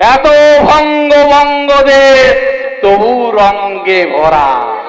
এত ভঙ্গ ভঙ্গ দেশ তবু রঙ্গে ভরা।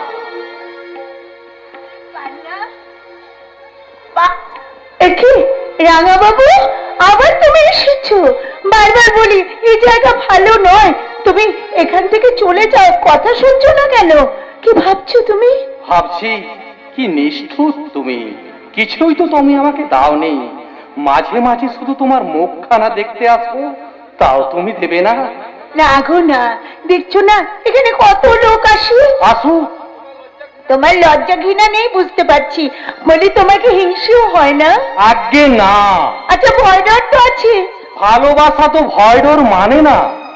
রাঙা বাবু, আবার তুমি এসেছো? বারবার বলি এই জায়গা ভালো নয়, তুমি এখান থেকে চলে যাও। কথা শুনছো না কেন? কি ভাবছো তুমি? ভাবছি কি নিষ্ঠুর তুমি, কিছুই তো তুমি আমাকে দাওনি। মাঝে মাঝে শুধু তোমার মুখখানা দেখতে আসবো, তাও তুমি দেবে না। না গো না, দেখছো না এখানে কত লোক আসে। আসুক। তোমার লজ্জা ঘৃণা নেই বুঝতে পারছি, বলি তোমাকে হিংসেও হয় না? আজ্ঞে না। আচ্ছা ভয় ডর তো আছে? ভালোবাসা তো ভয় ডর মানে না।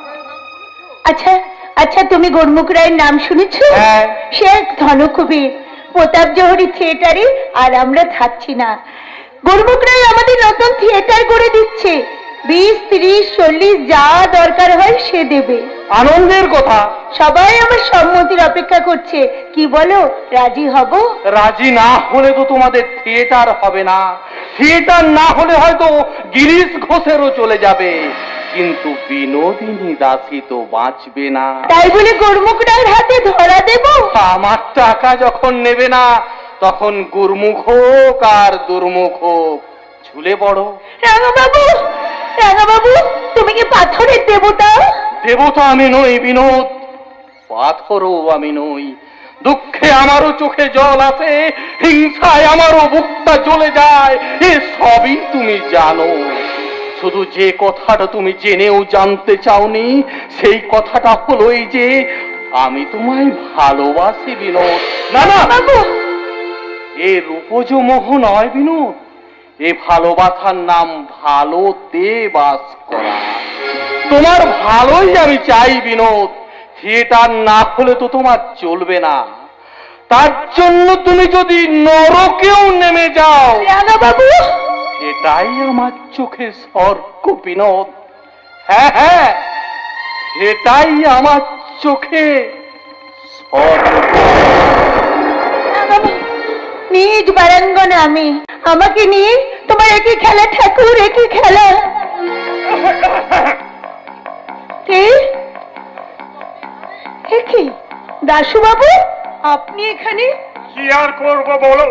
আচ্ছা আচ্ছা, তুমি গুরমুখ রায়ের নাম শুনেছো? হ্যাঁ। সে এক ধনকুবি, প্রতাপ জহরী থিয়েটারে আর আমরা থাকছি না। গুরমুখ রায় আমাদের নতুন থিয়েটার করে দিচ্ছে, 20, 30, 40 যা দরকার হয় সে দেবে। আনন্দের কথা। সবাই আমার সম্মতির অপেক্ষা করছে, কি বলো, রাজি হব? রাজি না হলে তো তোমাদের থিয়েটার হবে না, থিয়েটার না হলে হয়তো গিরিশ ঘোষেরও চলে যাবে, কিন্তু বিনোদিনী দাসী তো বাঁচবে না। তাই বলে গুরমুখ রায়ের হাতে ধরা দেব? আমার টাকা যখন নেবে না, তখন গুরমুখ হোক আর দুর্মুখ হোক, ঝুলে পড়ো। রাঙাবাবু, রাঙাবাবু, তুমি কি পাথরের দেবতা? দেবতা আমি নই বিনোদ, পাথরও আমি নই। দুঃখে আমারও চোখে জল আসে, হিংসায় আমারও বুকটা জ্বলে যায়, এ সবই তুমি জানো। শুধু যে কথাটা তুমি জেনেও জানতে চাওনি, সেই কথাটা হলো এই যে আমি তোমায় ভালোবাসি বিনোদ। না না বাবু, এ রূপজ মোহ নয় বিনোদ, এ ভালোবাসার নাম ভালোতে বাস করা। তোমার ভালোই আমি চাই বিনোদ, থিয়েটার না হলে তো তোমার চলবে না। তার জন্য তুমি যদি নরকেও নেমে যাও, বাবু, এটাই আমার চোখে স্বর্গ বিনোদ। হ্যাঁ হ্যাঁ, এটাই আমার চোখে স্বর্গ। নিজ বারাঙ্গনা আমি, আমাকে নিয়ে তোমার একই খেলা ঠাকুর, একই খেলা। কে? কি দাশু বাবু, আপনি এখানে? কি আর করবো বলো,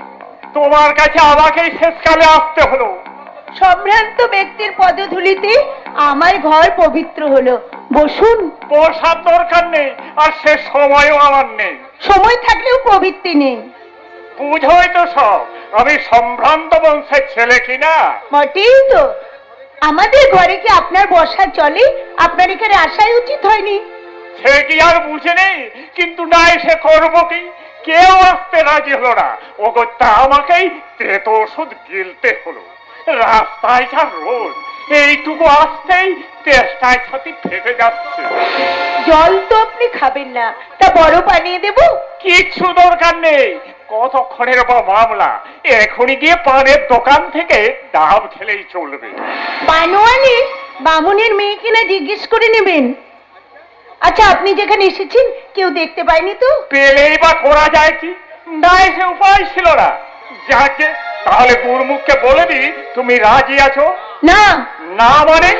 তোমার কাছে আমাকেই শেষকালে আসতে হলো। সম্ভ্রান্ত ব্যক্তির পদধূলিতে আমার ঘর পবিত্র হলো, বসুন। বসার দরকার নেই, আর সে সময়ও আমার নেই। সময় থাকলেও প্রবৃত্তি নেই। বুঝোই তো সব, আমি সম্ভ্রান্ত বংশের ছেলে কিনা। মোটেই তো, আমাদের ঘরে কি আপনার বসা চলে? আপনার এখানে আসাই উচিত হয়নি। সে কি আর বুঝে নেই, কিন্তু না এসে করবো কি, কেউ আসতে রাজি হলো না। ওগো তা আমাকেই তেতো ওষুধ গিলতে হলো। রাস্তায় যা রোদ, এইটুকু আসতেই তেষ্টায় ছাতি ফেটে যাচ্ছে। জল তো আপনি খাবেন না, তা বড় বানিয়ে দেব? কিচ্ছু দরকার নেই, কতক্ষণের বা মামলা, এখনই গিয়ে পানের দোকান থেকে ডাব খেলেই চলবে। পানোয়ালি বামুনের মেয়ে কিনা জিজ্ঞেস করে নেবেন। আচ্ছা, আপনি যেখানে এসেছেন কেউ দেখতে পায়নি তো? পেলেই বা করা যায় কি, না এসে উপায় ছিল না। যাকে তাহলে গুরমুখকে বলে দি তুমি রাজি আছো। না না মানে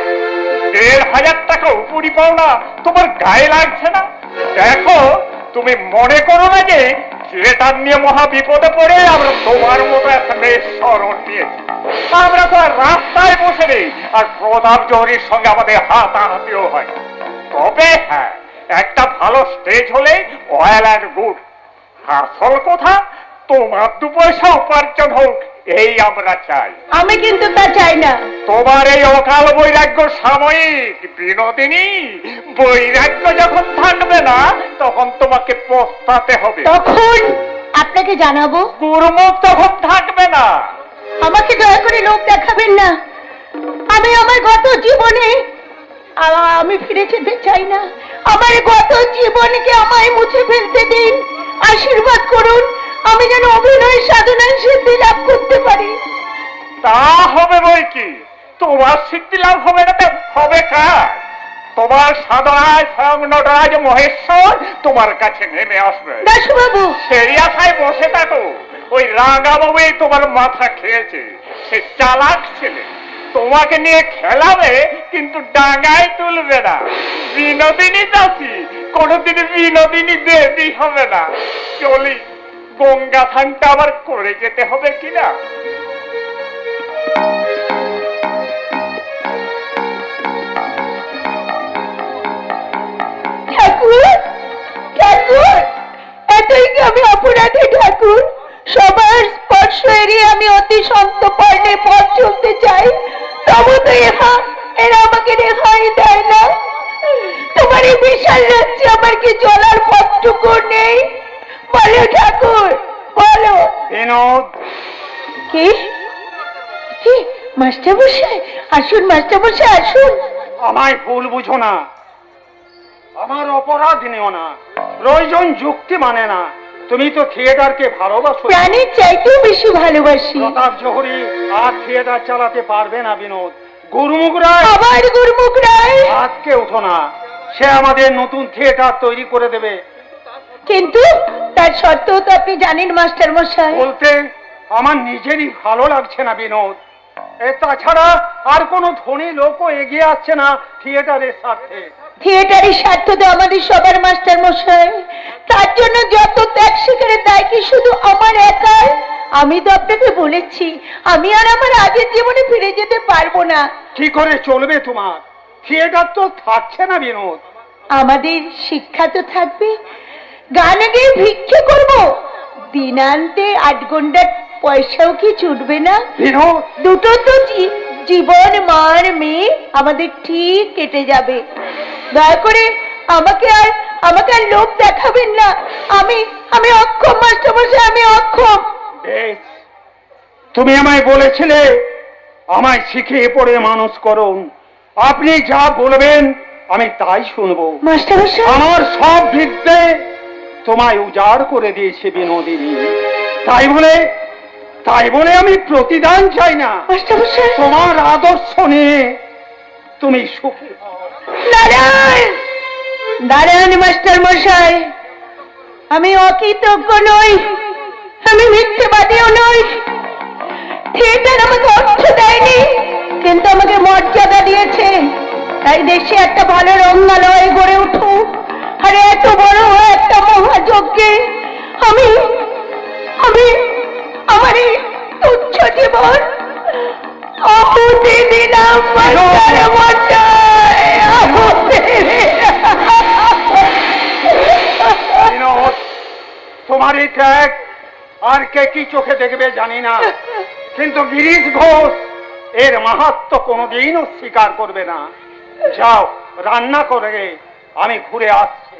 ১,৫০০ টাকা উপরি পাও না, তোমার গায়ে লাগছে না? দেখো, তুমি মনে করো না যে থিয়েটার নিয়ে মহা বিপদে পড়ে আমরা তোমার মতো একটা মেয়ের শরণ নিয়েছি। আমরা তো আর রাস্তায় বসে নেই, আর প্রতাপ জহরীর সঙ্গে আমাদের হাতাহাতিও হয়। তবে হ্যাঁ, একটা ভালো স্টেজ হলে অয়েল অ্যান্ড গুড। আসল কথা, তোমার 2 পয়সা উপার্জন হোক, এই আমরা চাই। আমি কিন্তু তা চাই না। তোমার এই অকাল বৈরাগ্য সাময়িক বিনোদিনী, বৈরাগ্য যখন থাকবে না তখন তোমাকে পস্তাতে হবে। তখন আপনাকে জানাবো। গুরুমুখ তখন থাকবে না। আমাকে দয়া করে লোক দেখাবেন না। আমি আমার গত জীবনে আমি ফিরে যেতে চাই না। আমার গত জীবনকে আমায় মুছে ফেলতে দিন। আশীর্বাদ করুন, আমি যেন অভিনয় সাধনায় সিদ্ধি লাভ করতে পারি। তা হবে বই কি, তোমার সিদ্ধি লাভ হবে না তো হবে কার? তোমার সাধনায় স্বয়ং নটরাজ মহেশ্বর তোমার কাছে নেমে আসবে। দাশুবাবু, সেই আশায় বসে থাকো। ওই রাঙাবাবুই তোমার মাথা খেয়েছে, সে চালাক ছেলে। তোমাকে নিয়ে খেলাবে কিন্তু ডাঙায় তুলবে না। বিনোদিনী চাষি কোনোদিন বিনোদিনী দেবী হবে না। চলি, গঙ্গা স্নানটা আবার করে যেতে হবে কিনা। ঠাকুর, ঠাকুর, এতই কি আমি অপরাধী ঠাকুর? সবার স্পর্শ এড়িয়ে আমি অতি সন্তর্পণে পথ চলতে চাই, তবু তো এরা আমাকে রেহাই দেয় না। তোমার এই বিশাল রাজ্যে আমার কি চলার পথটুকু নেই? বলো ঠাকুর, বলো। বিনোদ, কি কি মাস্টার মশাই? আসুন মাস্টার মশাই, আসুন। আমায় ভুল বুঝো না, আমার অপরাধ নিও না। প্রয়োজন যুক্তি মানে না। তুমি তো থিয়েটারকে ভালোবাসো, প্রাণের চাইতেও বেশি ভালোবাসি। প্রতাপ জহরি আর থিয়েটার চালাতে পারবে না বিনোদ। গুরুমুখ রায়, আবার গুরুমুখ রায়, আজকে উঠো না। সে আমাদের নতুন থিয়েটার তৈরি করে দেবে। কিন্তু তার সত্ত্বেও তো আপনি জানেন মাস্টার মশাই, বলতে আমার নিজেরই ভালো লাগছে না বিনোদ। তাছাড়া আর কোনো ধনী লোকও এগিয়ে আসছে না থিয়েটারের স্বার্থে। থিয়েটারের স্বার্থ তো আমাদের সবার মাস্টার মশাই। তার জন্য যত ত্যাগ স্বীকারের দায় কি শুধু আমার একার? আমি তো আপনাকে বলেছি, আমি আর আমার আগের জীবনে ফিরে যেতে পারবো না। কি করে চলবে তোমার? থিয়েটার তো থাকছে না বিনোদ। আমাদের শিক্ষা তো থাকবে। গানে গিয়ে ভিক্ষে করব, দিনান্তে 8 ঘন্টার পয়সাও কি ছুটবে না? বিনোদ, দুটো তো জীবন মার মেয়ে আমাদের ঠিক কেটে যাবে। দয়া করে আমাকে আর লোভ দেখাবেন না। আমি অক্ষম মাস্টার মশাই, আমি অক্ষম। বেশ, তুমি আমায় বলেছিলে আমায় শিখিয়ে পড়ে মানুষ করুন। আপনি যা বলবেন আমি তাই শুনবো। মাস্টার মশাই, আমার সব বিদ্যে তোমায় উজাড় করে দিয়েছে বিনোদিনী। তাই বলে আমি প্রতিদান চাই না। মাস্টার মশাই, তোমার আদর্শ নিয়ে তুমি সুখী হও। নারায়ণ, নারায়ণ মাস্টার মশাই, আমি অকৃতজ্ঞ নই, আমি মিথ্যেবাদীও নই। থিয়েটার আমাকে অর্থ দেয়নি, কিন্তু আমাকে মর্যাদা দিয়েছে। তাই দেশে একটা ভালো রঙ্গালয় গড়ে উঠুক, আর এত বড় একটা মহাযজ্ঞে আমি আমি আমার এই তুচ্ছ জীবন আহুতি দিলাম মাস্টার মশাই, আহুতি বিনোদ, তোমার এই ত্যাগ আর কে কি চোখে দেখবে জানি না, কিন্তু গিরিশ ঘোষ এর মাহাত্ম্য কোনোদিনও স্বীকার করবে না। যাও, রান্না করে আমি ঘুরে আসছি।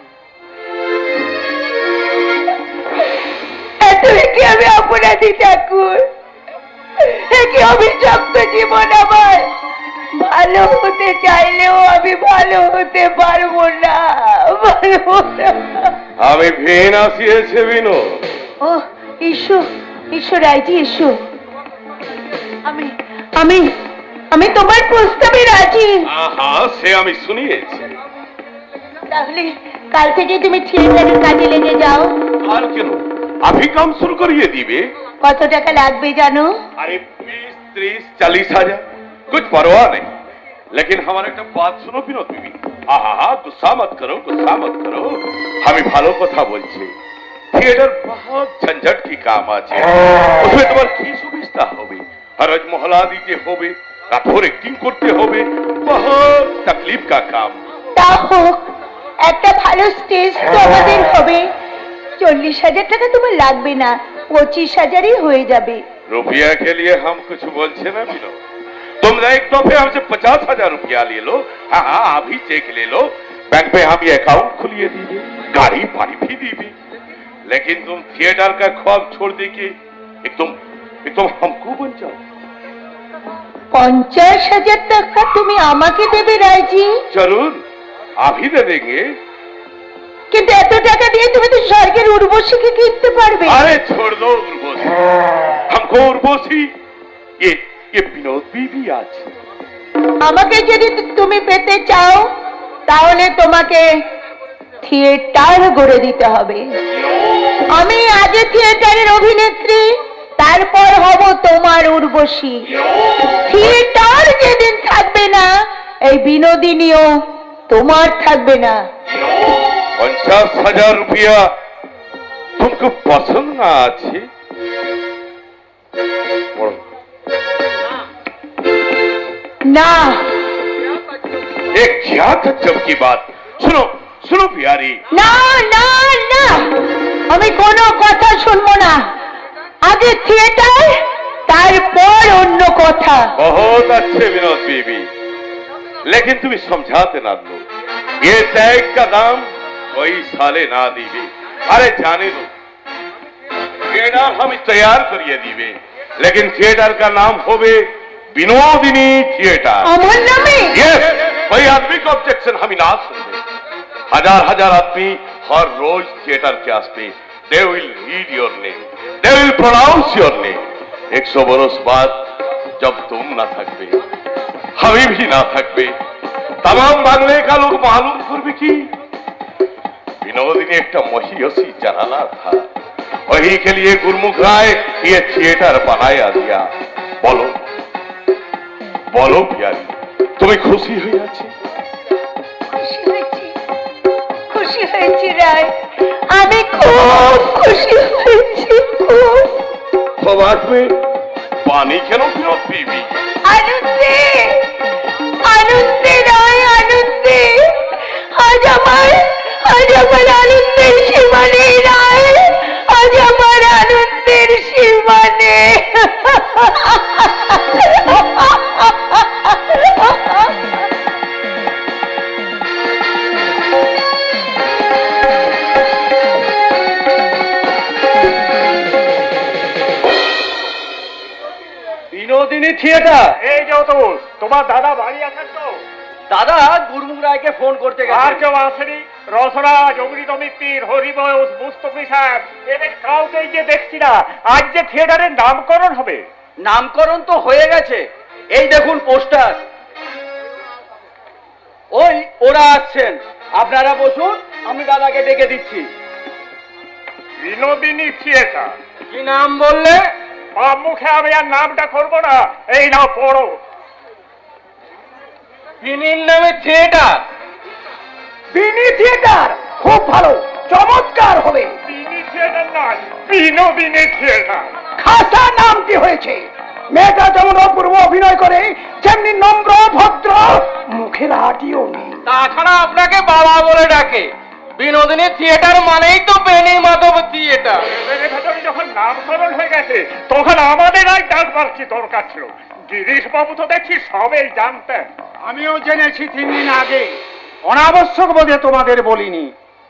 এতই কি আমি অপরাধী ঠাকুর? কি অভিশপ্ত জীবন আমার। ভালো হতে চাইলেও আমি ভালো হতে পারবো না। আমি ভেন আসিয়েছে বিনোদ। ও ঈশ্বর, ঈশ্বর রাজি, ঈশ্বর, আমি আমি আমি তোমার প্রস্তাবে রাজি। আহা, সে আমি শুনিয়েছি। তাহলে কাল থেকে তুমি থিয়েটারের কাজে লেগে যাও। আর কেন, আভি কাম শুরু করিয়ে দিবে। কত টাকা লাগবে জানো? अरे 20, 30, 40 हजार कुछ परवाह नहीं, लेकिन हमारा एक बात सुनो विनोद बीबी। हाँ, गुस्सा मत करो, गुस्सा मत करो। हमें ভালো কথা বলছি। থিয়েটার बहुत झंझट की काम আছে। उसमें তোমার কি সুবিধা হবে? হরজ মহলা দিতে হবে, রাতভর অ্যাক্টিং করতে হবে, बहुत तकलीफ का काम। তা হোক, একটা ভালো স্টেজ তো আমাদের হবে। 40,000 টাকা তোমার লাগবে না, 25,000-ই হয়ে যাবে। रुपया के लिए हम कुछ बोलते ना विनोद। तुम एक दफे हमसे 50,000 रुपया ले लो। हाँ, अभी चेक ले लो, बैंक पे हम ये अकाउंट खुलिए दीजिए, गाड़ी पानी भी दीजिए। लेकिन तुम थिएटर का ख्वाब छोड़ दे के एकदम हमको बन जाओ। 50,000 টাকা তুমি আমাকে দেবে রাজি? जरूर, अभी दे देंगे। কিন্তু এত টাকা দিয়ে তুমি তো স্বর্গের উর্বশীকে কিনতে পারবে। अरे छोड़ दो उर्वशी, हमको उर्वशी ये विनोद बीबी आज। আমাকে যদি তুমি পেতে চাও তাহলে তোমাকে থিয়েটার গড়ে দিতে হবে। আমি আগে থিয়েটারের অভিনেত্রী, তারপর হব তোমার উর্বশী। থিয়েটার যেদিন থাকবে না, এই বিনোদিনীও তোমার থাকবে না। 50,000 रुपया तुमको पसंद ना अच्छी? না, एक क्या तज्जब की बात। सुनो सुनो प्यारी, না, না, না, আমি কোনো কথা শুনবো না। আগে থিয়েটার, তারপর অন্য কথা। बहुत अच्छे विनोद बीबी, लेकिन तुम समझाते ना दो। ये टैग का दाम कोई साले ना दीबे। अरे जाने दो, थिएटर हम तैयार करिए दीबे, लेकिन थिएटर का नाम होवे विनोदिनी थिएटर। আমার নামে? यस, कोई आदमी को ऑब्जेक्शन हम ना सुनते। हजार हजार आदमी हर रोज थिएटर के आसते। They will read your name, they will pronounce your name. 100 बरस बाद जब तुम ना थकबे, हमें भी ना थकबे, तमाम बांग्ले का लोग मालूम करबे कि विनोदिनी एक महियसी जनाना था। वही के लिए गुरमुख राय ये थिएटर बनाया दिया। बोलो बोलो प्यारी, तुम्हें खुशी हुई আছে? খুশি হয়েছি, খুশি হয়েছি রায়, আমি খুব খুশি হয়েছি, খুব। खबार में पानी क्यों विनोद बीबी? আনন্দে, আনন্দে রায়, আনন্দে। আজ আমার আনন্দের সীমা নেই রায়, আজ আমার আনন্দের সীমা নেই। বিনোদিনী থিয়েটার। এই যে তো তোমার দাদা বাড়ি আছেন তো? দাদা গুরমুখ রায়কে ফোন করতে আর গেছে। কেউ আসেনি? রসরাজ, অমৃত মিত্তির, হরিবয়স, মুস্তফি সাহেব, এদের কাউকেই যে দেখছি না। আজ যে থিয়েটারের নামকরণ হবে। নামকরণ তো হয়ে গেছে, এই দেখুন পোস্টার। ওই ওরা আসছেন, আপনারা বসুন, আমি দাদাকে ডেকে দিচ্ছি। বিনোদিনী থিয়েটার। কি নাম বললে? বাম মুখে আমি আর নামটা করবো না, এই নাও পড়ো। বিনির নামে থিয়েটার। বিনি থিয়েটার খুব ভালো, চমৎকার হবে। বিনি থিয়েটার নয়, বিনোদিনী থিয়েটার। খাসা নামটি হয়েছে। মেয়েটা যেমন অপূর্ব অভিনয় করে, যেমনি নম্র ভদ্র, মুখের হাঁটিও নেই। তাছাড়া আপনাকে বাবা বলে ডাকে। বিনোদিনী থিয়েটার মানেই তো বেনি মাধব থিয়েটার। এদের ভেতরে যখন নামকরণ হয়ে গেছে, তখন আমাদের আর ডাকবার কি দরকার ছিল? গিরিশ বাবু তো দেখছি সবই জানতেন। আমিও জেনেছি 3 দিন আগে, অনাবশ্যক বোধে তোমাদের বলিনি।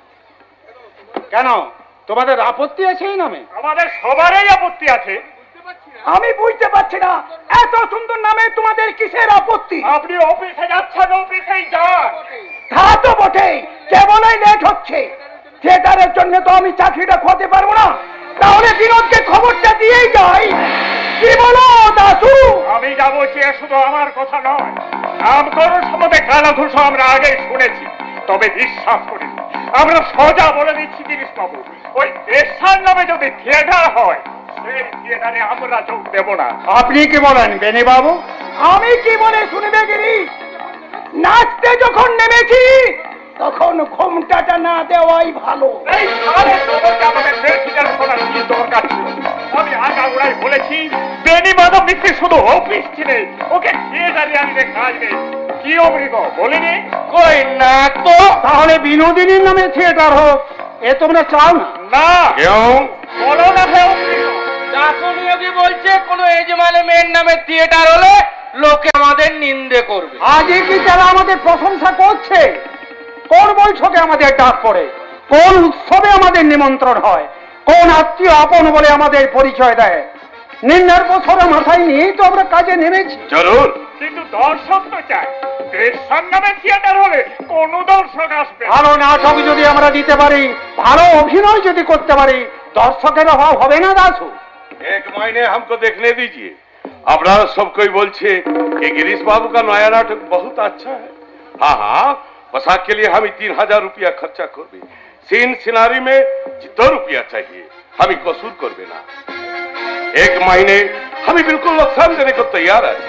কেন, তোমাদের আপত্তি আছে এই নামে? আমাদের সবারই আপত্তি আছে। আমি বুঝতে পারছি না, এত সুন্দর নামে তোমাদের কিসের আপত্তি? আপনি অফিসে যাচ্ছেন, অফিসেই যান। তা তো বটেই, কেবলই লেট হচ্ছে। থিয়েটারের জন্য তো আমি চাকরিটা খোঁজতে পারবো না, তাহলে বিনোদকে খবরটা দিয়েই যাই। কি বলো দাসু? আমি যা বলছি এ শুধু আমার কথা নয়, নামকরণ সম্বন্ধে কানাঘুষ আমরা আগেই শুনেছি, তবে বিশ্বাস করি না। আমরা সোজা বলে দিচ্ছি গিরিশ বাবু, ওই দেশার নামে যদি থিয়েটার হয়, সেই থিয়েটারে আমরা যোগ দেব না। আপনি কি বলেন বেনি বাবু? আমি কি বলে শুনবে গিরিশ? নাচতে যখন নেমেছি, তখন ঘোমটাটা না দেওয়াই ভালো। এই সারে খবরটা আমাদের বেশিটার শোনার কি দরকার ছিল? আমি আগাগোড়াই বলেছি, বেনি মাধব মিত্র শুধু অফিস ছিলে, ওকে থিয়েটারে আনলে কাজ নেই। কি অমৃত বলিনি? কই না তো। তাহলে বিনোদিনীর নামে থিয়েটার হোক, এ তোমরা চাও না? না, क्यों? বলো না হে অমৃত। দাসনীয় কি বলছে, কোন এজমানে মেয়ের নামে থিয়েটার হলে লোকে আমাদের নিন্দে করবে। আগে কি যারা আমাদের প্রশংসা করছে, কোন বৈঠকে আমাদের ডাক পড়ে, কোন উৎসবে আমাদের নিমন্ত্রণ হয়, কোন আত্মীয় আপন বলে আমাদের পরিচয় দেয়, নিন্দার বছরে মাথায় নিয়েই তো আমরা কাজে নেমেছি। जरूर। কিন্তু দর্শক তো চাই। দেশার নামে থিয়েটার হলে কোন দর্শক আসবে? ভালো নাটক যদি আমরা দিতে পারি, ভালো অভিনয় যদি করতে পারি, দর্শকের অভাব হবে না দাসু। 1 महीने हमको देखने दीजिए। अपना सब कोई बोलছে कि गिरीश बाबू का नया नाटक बहुत अच्छा है। हाँ हाँ, पोशाक के लिए हम 3000 रुपया खर्चा करबे। सीन सिनारी में जितना रुपया चाहिए हम कसूर करबे ना। 1 महीने हम बिल्कुल नुकसान देने को तैयार আছে।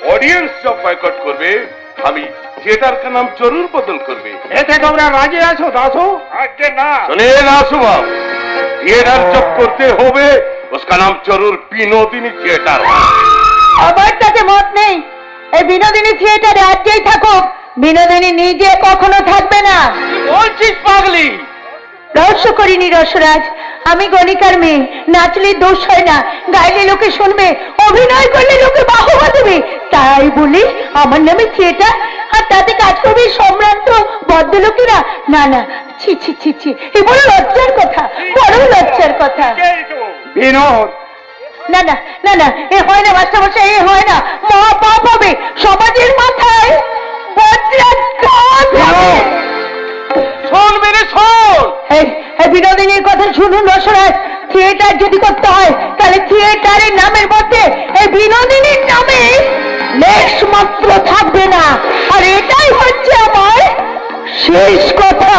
ऑडियंस जब बॉयकॉट করবে আমি थिएटर का नाम जरूर बदल করবে। এতে তোমরা রাজি আছো দাসু? আজকে না सुने दासू बाबू, थिएटर जब करते होवे उसका नाम जरूर বিনোদিনী थिएटर। আমার তাতে মত নেই। এই বিনোদিনী থিয়েটারে আজকেই থাকুক, বিনোদিনী নিজে কখনো থাকবে না। বলছিস পাগলি? রহস্য করিনি রসরাজ, আমি গণিকার মেয়ে, নাচলে দোষ হয় না, গাইলে লোকে শুনবে, অভিনয় করলে লোকে বাহবা দেবে, তাই বলি আমার নামে থিয়েটার, আর তাতে কাজ করবে সম্ভ্রান্ত ভদ্রলোকেরা। না না, ছি ছি ছি ছি, এ বড় লজ্জার কথা, বড় লজ্জার কথা। কে তো বিনোদ, না না না না, এ হয় না মাস্টারমশাই, এ হয় না, মহা পাপ হবে, সমাজের মাথায় বজ্রাঘাত হবে। শোন মেরে শোন, এই বিনোদিনীর কথা শুনুন রসরাজ, থিয়েটার যদি করতে হয় তাহলে থিয়েটারের নামের মধ্যে এই বিনোদিনীর নামে লেশ মাত্র থাকবে না, আর এটাই হচ্ছে আমার শেষ কথা।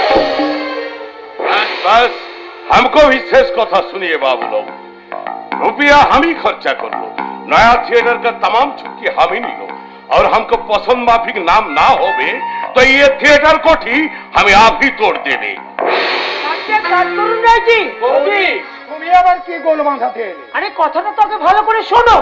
बस बस, हमको भी शेष कथा सुनिए बाबू लोग। रुपया हम ही खर्चा कर लो, नया थिएटर का तमाम छुट्टी हम ही नहीं लो, और हमको पसंद माफिक नाम ना होवे तो ये थिएटर को ठीक हमें आप ही तोड़ देवे। কাজ করুন রাজি। তুমি আবার কি গোল বাঁধাতে এলে? আরে কথাটা তোকে ভালো করে শোনো,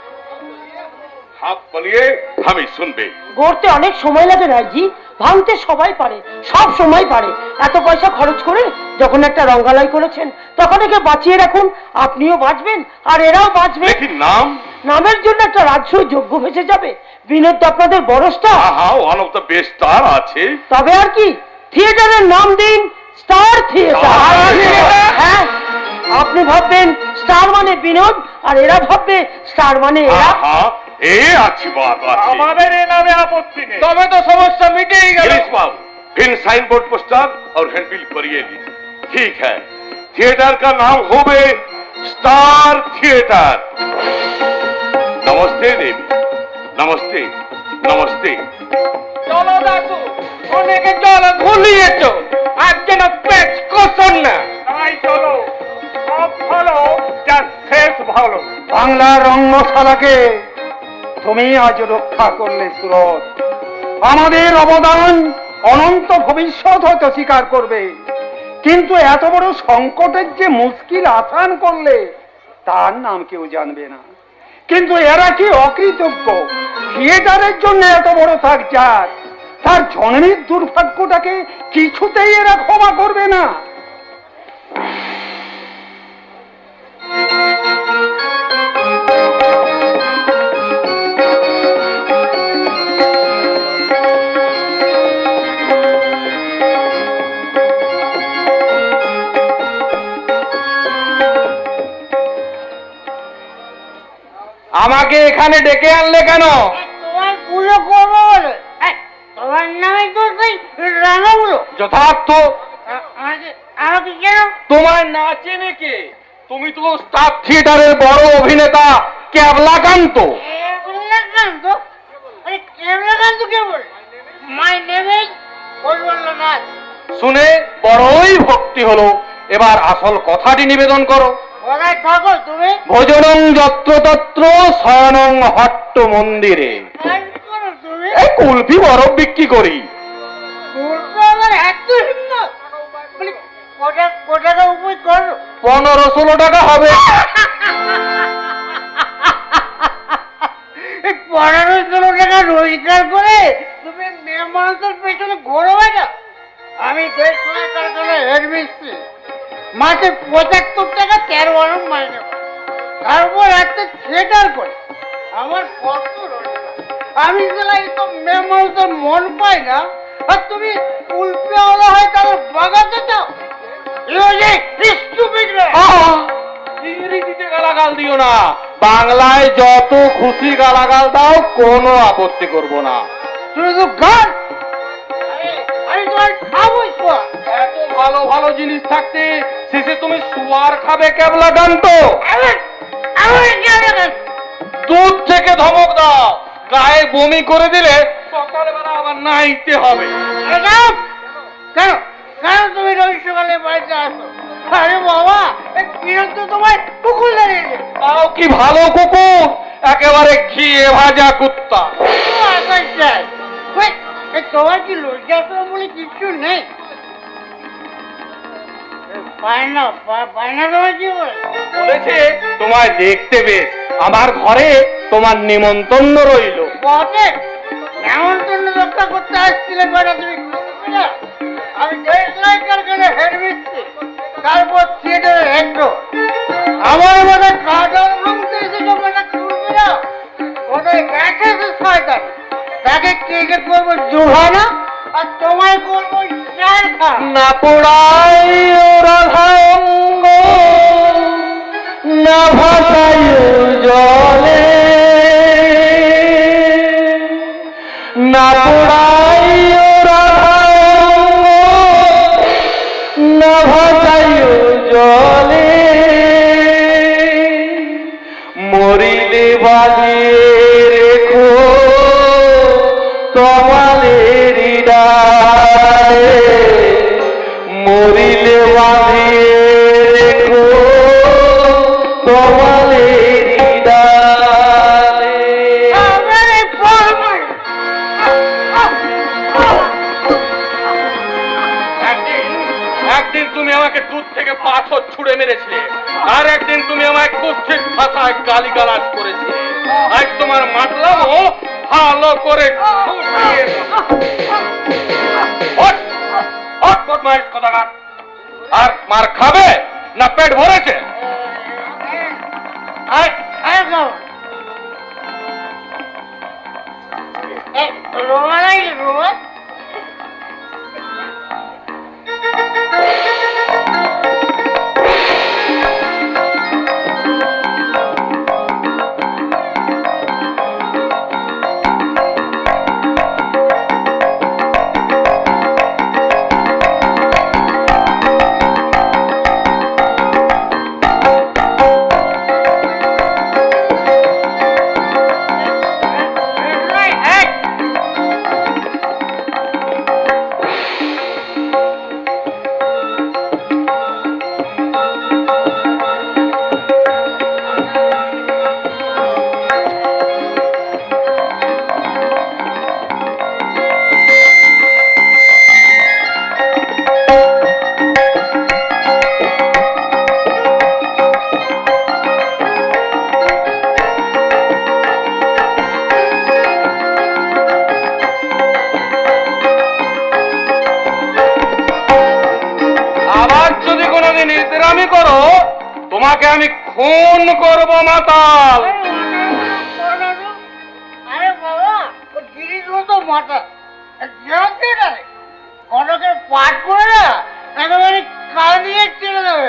आप बोलिए, हम ही सुनबे। গড়তে অনেক সময় লাগে রাজি, ভাঙতে সবাই পারে, সব সময় পারে। এত পয়সা খরচ করে যখন একটা রঙ্গালয় করেছেন তখন একে বাঁচিয়ে রাখুন, আপনিও বাঁচবেন আর এরাও বাঁচবে। लेकिन नाम? নামের জন্য একটা রাজ্য যোগ্য ভেসে যাবে। বিনোদ তো আপনাদের বড় স্টার, हाँ हाँ, one of the best star आछे। তবে আর কি, থিয়েটারের নাম দিন স্টার থিয়েটার। হ্যাঁ, আপনি ভাববেন স্টার মানে বিনোদ, আর এরা ভাববে স্টার মানে এরা। हाँ हाँ, ये अच्छी बात अच्छी। আমাদের এই নামে আপত্তি নেই। তবে তো সমস্যা মিটেই গেল। गिरीश बाबू, फिर साइन बोर्ड पोस्टर और हैंडबिल करिए ली। ठीक है, थिएटर का नाम होवे स्टार थिएटर। नमस्ते देवी, नमस्ते नमस्ते। চলো দাসু, অনেকে জল ঘুলিয়েছ, আজ যেন পেট কষন না। তাই চলো, সব ভালো যা শেষ ভালো। বাংলার রঙ্গশালাকে তুমি আজ রক্ষা করলে সুরত। আমাদের অবদান অনন্ত ভবিষ্যৎ হয়তো স্বীকার করবে, কিন্তু এত বড় সংকটের যে মুশকিল আসান করলে তার নাম কেউ জানবে না। কিন্তু এরা কি অকৃতজ্ঞ, থিয়েটারের জন্য এত বড় সাকচার, তার জন্মের দুর্ভাগ্যটাকে কিছুতেই এরা ক্ষমা করবে না। আমাকে এখানে ডেকে আনলে কেন? তোমার পুজো করবো বলে। তোমার নামে তো সেই রাঙাগুলো। যথার্থ। আমাকে কেন? তোমার না চেনে কে? তুমি তো স্টার থিয়েটারের বড় অভিনেতা ক্যাবলাকান্ত। কেবলাকান্ত? আরে কেবলাকান্ত কে বলে? My name is Balaballanath. শুনে বড়ই ভক্তি হলো, এবার আসল কথাটি নিবেদন করো। কোথায় থাকো তুমি? ভোজনং যত্রতত্র শয়নং হট্ট মন্দিরে। কাজ করো তুমি? এই কুলফি বরফ বিক্রি করি। বলতো আমার এত হিম্মত? বলি কোটাকা উপর করো? 15-16 টাকা হবে। এই 15-16 টাকা রোজগার করে তুমি মেয়ে মানুষের পেছনে ঘোরো না? আমি 1.5 টাকা হেড মিস্ত্রি, মাসে 75 টাকা 13 মাইনে পাই, তারপর একটা থিয়েটার করে আমার কত রোজগার। আমি সেলাই তো মেয়ে মানুষের মন পাই না, আর তুমি উল্পেওয়ালা হয় তাহলে বাগাতে চাও? ইংরেজিতে গালাগাল দিও না, বাংলায় যত খুশি গালাগাল দাও, কোনো আপত্তি করব না। তুমি তো গান, আমি তোমার খাবই শোয়া। এত ভালো ভালো জিনিস থাকতে শেষে তুমি সুয়ার খাবে ক্যাবলাকান্ত? দুধ থেকে ধমক দাও, গায়ে বমি করে দিলে সকালবেলা আবার নাইতে হবে। কেন কেন তুমি রোজ সকালে বাড়িতে আসো? আরে বাবা, কিরণ তো তোমার কুকুর দাঁড়িয়েছে। তাও কি ভালো কুকুর? একেবারে ঘিয়ে ভাজা কুত্তা। তোমার কি লজ্জা বলে কিছু নেই? বলেছে তোমায় দেখতে বেশ, আমার ঘরে তোমার নিমন্ত্রণ রইল। নেমন্তন্ন রক্ষা করতে আসছিলে তুমি? আমি কারখানা হেড মিস্ত্রি, তারপর থিয়েটারের হেড্রো। আমার মনে কাজল ভাঙতে এসেছো মানে তুলবে না, ওদের গেছে শয়তান। তাকে কে কে করবো জোহানা, আর তোমায় করবো না পোড়াই রাধা অঙ্গ, না ভাসাই জলে, না পোড়াই রাধা অঙ্গ, না ভাসাই জলে, মরিলে বাজিয়ে রেখো তোমাদের ডালে, মরিলে বাজিয়ে রেখো তোমাদের ডালে। একদিন তুমি আমাকে দুধ থেকে পাথর ছুঁড়ে মেরেছিলে, আর একদিন তুমি আমায় কুচ্ছিত ভাষায় গালিগালাজ করেছিলে। আজ তোমার মাতলামও ভালো করে আর মার খাবে না পেট ভরেছে? নির্দেরামি করো, তোমাকে আমি খুন করব মাতাল। আরে বাবা, ও জিনিস তো মাথা কনকের পাঠ করে না, একেবারে কাল দিয়ে ছেড়ে দেবে।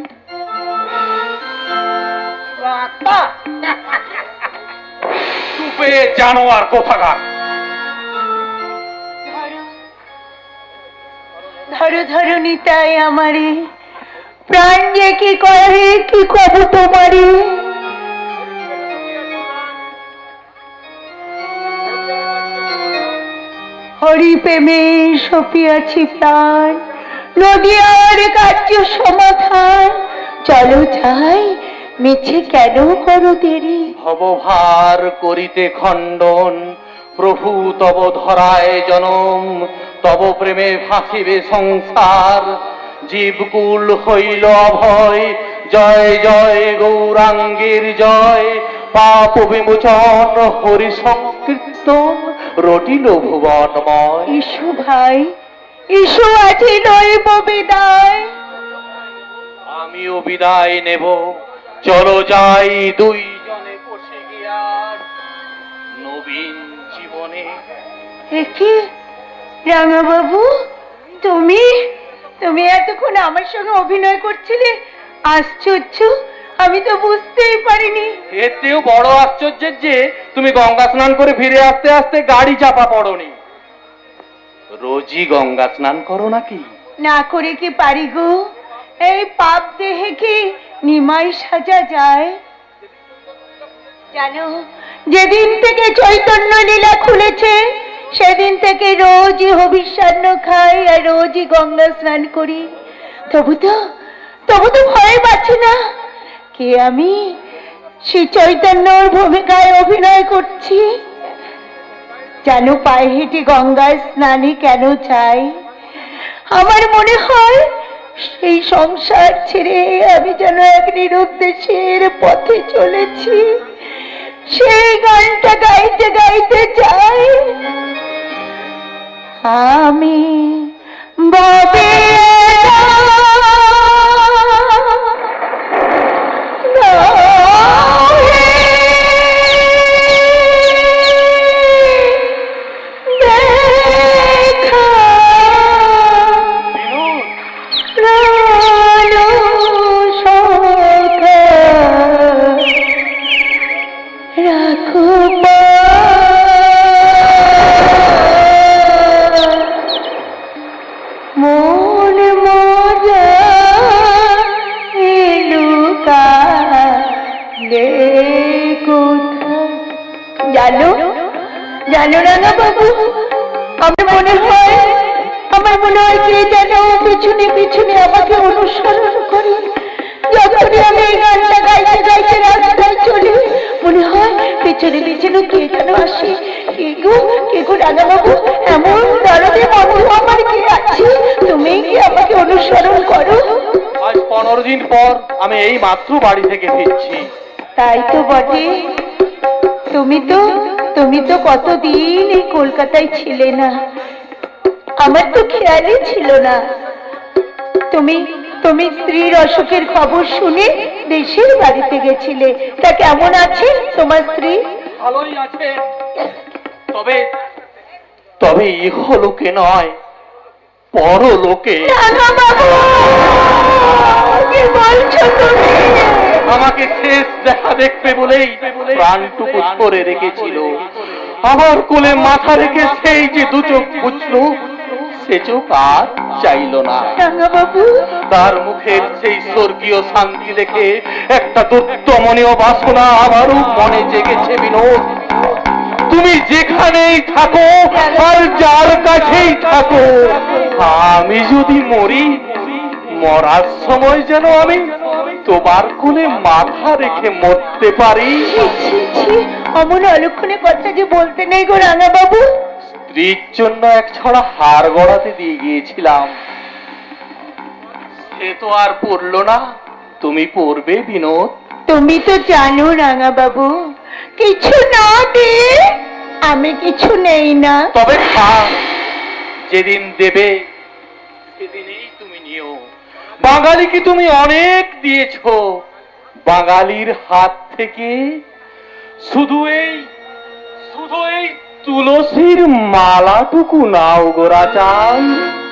চুপে জানোয়ার কোথাকার। ধরো ধরো নিতাই আমারে, প্রাণ যে কি করে কি কব তোমারে। হরি প্রেমে সপিয়াছি প্রাণ, নদী আর কার্য সমাধান। চলো যাই, মিছে কেন করো দেরি। ভবভার করিতে খণ্ডন, প্রভু তব ধরায় জনম, তব প্রেমে ভাসিবে সংসার। জীবকুল হইল অভয়, জয় জয় গৌরাঙ্গের জয়। পাপ বিমোচন হরি সংকীর্তন, রটিল ভুবনময়। ইসু ভাই, ইসু আজি নইব বিদায়। আমিও বিদায় নেব, চলো যাই দুইজনে বসে গিয়ার নবীন জীবনে। কি রাঙা বাবু, তুমি তুমি এতক্ষণ আমার সঙ্গে অভিনয় করছিলে? আশ্চর্য, আমি তো বুঝতেই পারিনি। এতেও বড় আশ্চর্যের যে তুমি গঙ্গা স্নান করে ফিরে আসতে আসতে গাড়ি চাপা পড়নি। রোজই গঙ্গা স্নান করো নাকি? না করে কি পারি গো, এই পাপ দেহে কি নিমাই সাজা যায়? জানো, যেদিন থেকে চৈতন্য লীলা খুলেছে সেদিন থেকে রোজই হবিষ্যান্ন খাই আর রোজই গঙ্গা স্নান করি। তবু তো ভয় পাচ্ছি না। কে আমি? শ্রী চৈতন্যর ভূমিকায় অভিনয় করছি। জানো পায়ে হেঁটে গঙ্গায় স্নানে কেন চাই? আমার মনে হয় সেই সংসার ছেড়ে আমি যেন এক নিরুদ্দেশের পথে চলেছি। সেই গানটা গাইতে গাইতে যাই, আমি ভাবে জানো রাঙা বাবু, আমার মনে হয় কে যেন পিছনে পিছনে আমাকে অনুসরণ করে। যখনই আমি এই গানটা গাইতে গাইতে রাস্তায় চলি, মনে হয় পিছনে পিছনে কে যেন আসে। কে গো রাঙা বাবু, এমন দরদে বন্ধু আমার কে আছে? তুমি কি আমাকে অনুসরণ করো? আজ 15 দিন পর আমি এই মাত্র বাড়ি থেকে ফিরছি। তাই তো বটে। তুমি তো কতদিন এই কলকাতায় ছিলে না, আমার তো খেয়ালই ছিল না। তুমি স্ত্রীর অসুখের খবর শুনে দেশের বাড়িতে গেছিলে। তা কেমন আছে তোমার স্ত্রী? ভালোই আছে, তবে ইহলোকে নয়, পরলোকে। কি বলছো তুমি? আমাকে শেষ দেখা দেখবে বলেই প্রাণটুকু করে রেখেছিল। আমার কোলে মাথা রেখে সেই যে দু চোখ বুঝলো, সে চোখ আর চাইল না। তার মুখের সেই স্বর্গীয় শান্তি দেখে একটা দুর্দমনীয় বাসনা আমারও মনে জেগেছে। বিনোদ, তুমি যেখানেই থাকো আর যার কাছেই থাকো, আমি যদি মরি, মরার সময় যেন আমি তোমার কোলে মাথা রেখে মরতে পারি। অমন অলক্ষণে কথা যে বলতে নেই গো রাঙা বাবু। স্ত্রীর জন্য এক ছড়া হার গড়াতে দিয়ে গিয়েছিলাম, সে তো আর পড়লো না। তুমি পড়বে বিনোদ? তুমি তো জানো রাঙা বাবু, কিছু না দিয়ে আমি কিছু নেই না। তবে যেদিন দেবে সেদিনই তুমি নিও। বাঙালিকে তুমি অনেক দিয়েছো, বাঙালির হাত থেকে শুধু এই তুলসীর মালাটুকু নাও গো রাজান।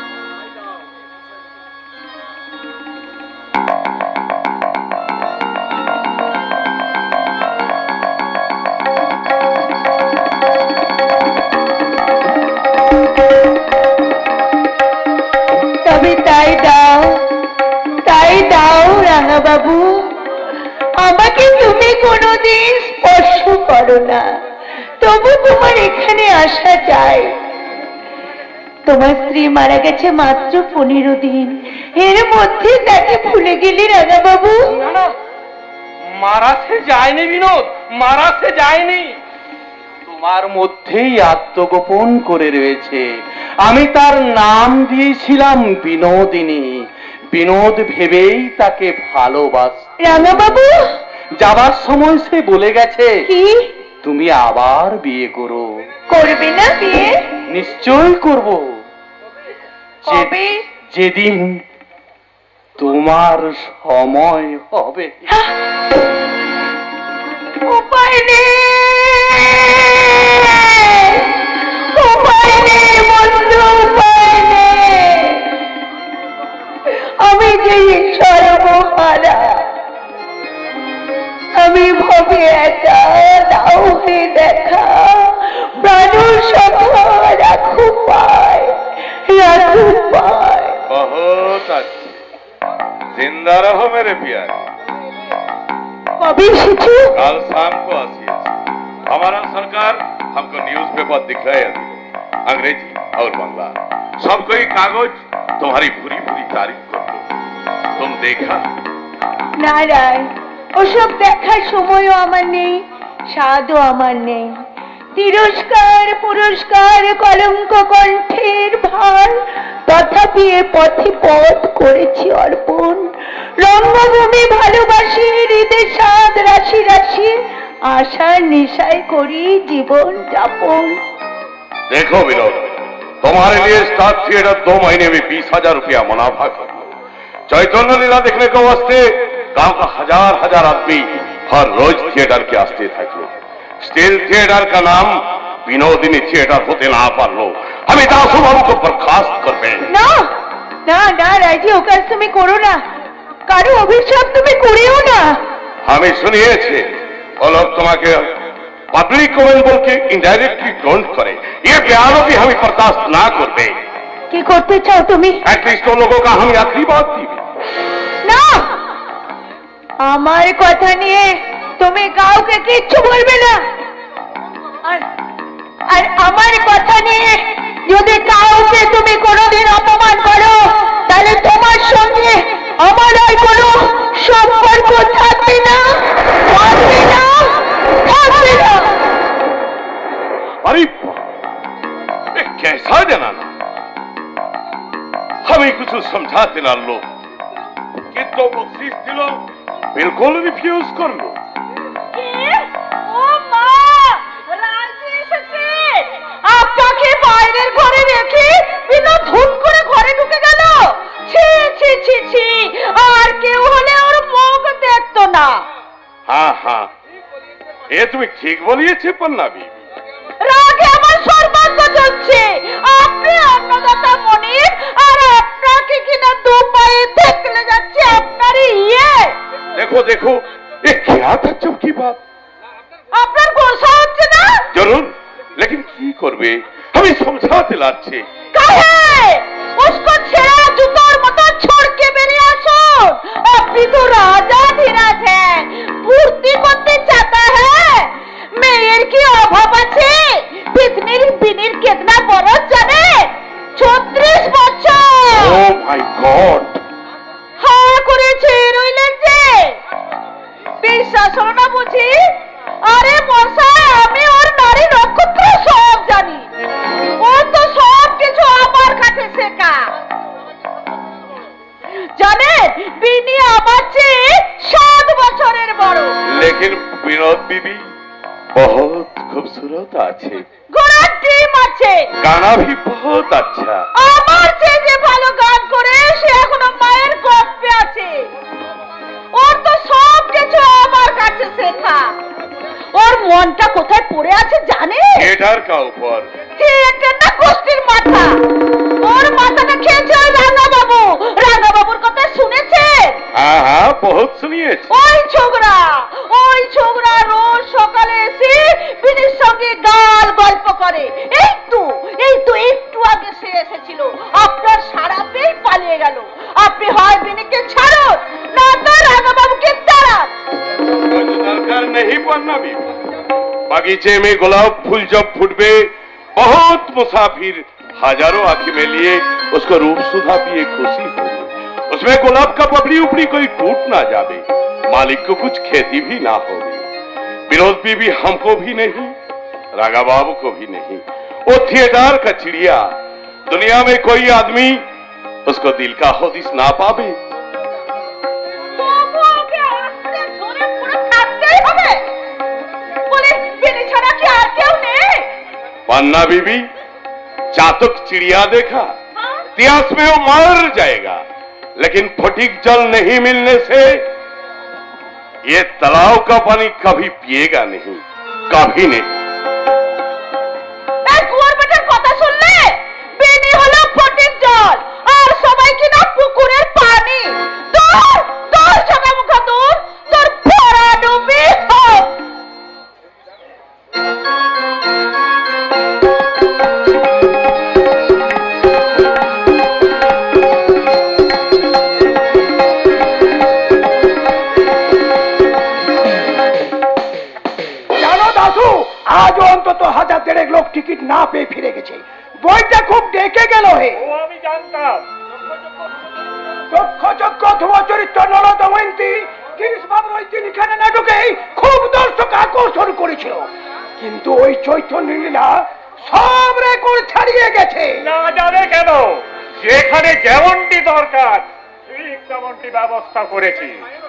তবে তাই দাও রাঙা বাবু, আমাকে তুমি কোনোদিন স্পর্শ করো না, তবু তোমার এখানে আসা যায়। তোমার স্ত্রী মারা গেছে মাত্র 15 দিন, এর মধ্যে তাকে ভুলে গেলি রাঙা বাবু? না, মারা সে যায়নি বিনোদ, মারা সে যায়নি। তোমার মধ্যেই আত্মগোপন করে রয়েছে। আমি তার নাম দিয়েছিলাম বিনোদিনী। বিনোদ ভেবেই তাকে ভালোবাস। রাঙা বাবু যাবার সময় সে বলে গেছে, কি তুমি আবার বিয়ে করো। করবে না বিয়ে? নিশ্চয় করব, কবে? যেদিন তোমার সময় হবে। উপায় নেই বন্ধু, উপায় নেই। আমি যে সর্বহারা, আমি ভবে একা, দাও হে দেখা, প্রাণ সখা রাখো পায়। बहुत अच्छा, जिंदा रहो मेरे प्यारे। कभी एसेছো? कल शाम को आसिए। हमारा सरकार हमको न्यूज़पेपर दिखलाया दी, अंग्रेजी और बांग्ला, सब कोई कागज तुम्हारी पूरी पूरी तारीफ करते। तुम देखा? नाराय, ওসব দেখার সময়ও আমার নেই, স্বাদও আমার নেই। তিরস্কার পুরস্কার কলঙ্ক কণ্ঠের ভার, তথাপি এ পথে পথ করেছি অর্পণ। রঙ্গভূমি ভালোবাসি, হৃদয় সাদ রাশি রাশি, আশার নেশায় করি জীবন যাপন। देखो विनोद, तुम्हारे लिए स्टार थिएटर 2 महीने में 20,000 रुपया मुनाफा कर लो। चैतन्य लीला देखने को वास्ते गांव का हजार हजार आदमी हर रोज थिएटर के आस्ते থাকে। स्टील थिएटर का नाम विनोदिनी थिएटर होते ना पारलो हमें दासू बाबू को बर्खास्त करबे। না না না রাজি, ও কাজ তুমি করো না, কারো অভিশাপ তুমি করিও না। हमें सुनिए वो लोग तुम्हारे पब्लिक कमेंट बोल के इनडायरेक्टली डोंट करे, ये बयानों भी हमें बर्दाश्त ना करबे। কি করতে চাও তুমি? एटलीस्ट उन लोगों का हम आखिरी बात थी। না, আমার কথা নিয়ে তুমি কাউকে কিচ্ছু বলবে না। আর আমার কথা নিয়ে যদি কাউকে তুমি কোনোদিন অপমান করো, তাহলে তোমার সঙ্গে আমার আর কোনো সম্পর্ক থাকবে না, থাকবে না, থাকবে না। अरे ये कैसा जनाना, हमें कुछ समझाते ना लो कि तो बख्शीश दिलो बिल्कुल रिफ्यूज कर लो। ও মা, রাজি এসেছে। আপনাকে বাইরের ঘরে রেখে বিনা ধুম করে ঘরে ঢুকে গেল। ছি ছি ছি ছি, আর কেউ হলে ওর মুখ দেখতো না। हाँ हाँ, ये तुम्हें ठीक बोलिए पन्ना भी। রাগে আমার সর্বাঙ্গ জ্বলছে। আপনি অন্নদাতা মনির, আর আপনাকে কিনা দু পায়ে দেখলে যাচ্ছে আপনার ইয়ে। देखो देखो, ये क्या था चुप की बात। আপনার গোসা হচ্ছে না? जरूर, लेकिन की करबे हमें समझाते लाच्छे। काहे? उसको छेड़ा जूतोर मतो छोड़ के बेरिए আসুন। আপনি তো রাজা ধীরাজ हैं, पूर्ति করতে चाहता है। মেয়ের কি অভাব আছে? পিতনির বিনির কেতনা বরস জানে? 36 বছর। ओ माय गॉड, হ্যাঁ করেছে, রইলেন যে বিশ্বাস হলো না বুঝি? আরে মশাই, আমি ওর নারী নক্ষত্র সব জানি। ও তো সব কিছু আমার কাছে শেখা। জানেন, বিনি আমার চেয়ে 7 বছরের বড়। लेकिन विनोद बीबी बहुत खूबसूरत आछे, ঘোড়ার ডিম আছে। गाना भी बहुत अच्छा। আমার চেয়ে যে ভালো গান করে সে এখনো মায়ের গর্ভে আছে। ওর তো সব কিছু আমার কাছে শেখা। ওর মনটা কোথায় পড়ে আছে জানে? थिएटर का ऊपर। থিয়েটার না গোষ্ঠীর মাথা। ওর মাথাটা খেয়েছে ওই রাঙাবাবু। রাঙাবাবুর কথা শুনেছে? हाँ हाँ, बहुत सुनिए। ওই ছোকরা রোজ সকালে এসে বিনির সঙ্গে গাল গল্প করে। এই তো একটু আগে সে এসেছিল, আপনার সারা পেয়ে পালিয়ে গেল। আপনি হয় বিনিকে ছাড়ুন, না তো রাঙাবাবুকে তাড়ান। दरकार नहीं पन्ना भी। बगीचे में गुलाब फूल जब फूटबे, बहुत मुसाफिर हजारों आंखें में लिए उसको रूप सुधा पिए खुशी होगी। उसमें गुलाब का पपड़ी उपड़ी कोई टूट ना जावे, मालिक को कुछ खेती भी ना होगी। विनोद बीबी हमको भी नहीं, रागा बाबू को भी नहीं। वो थिएटर का चिड़िया, दुनिया में कोई आदमी उसको दिल का होदिस ना पावे। তবু ওকে আস্তে ধরে পুরো থাকতেই হবে। বলে বিনি ছাড়া কি আর কেউ নেই? पन्ना बीबी, चातक चिड़िया देखा, हाँ? इतिहास में वो मर जाएगा, लेकिन फटीक जल नहीं मिलने से ये तालाब का पानी कभी पिएगा नहीं, कभी नहीं। এই কুয়ার বেটার কথা শুনলে? বিনি হলো ফটিক জল, আর সবাই কিনা পুকুরের পানি। দূর দূর ছাগা মুখা দূর, তোর ভরা ডুবি হোক। জানো দাসু, আজ অন্তত 1000-1.5 লোক টিকিট না পেয়ে ফিরে গেছে। বইটা খুব ডেকে গেল হে। ও আমি জানতাম। দক্ষ চরিত্র নল দময়ন্তী গিরিশ বাবুর ওই তিনখানা নাটকে খুব দর্শক আকর্ষণ করেছিল, কিন্তু ওই চৈতন্য লীলা সব রেকর্ড ছাড়িয়ে গেছে। না যাবে কেন? যেখানে যেমনটি দরকার ঠিক তেমনটি ব্যবস্থা করেছি।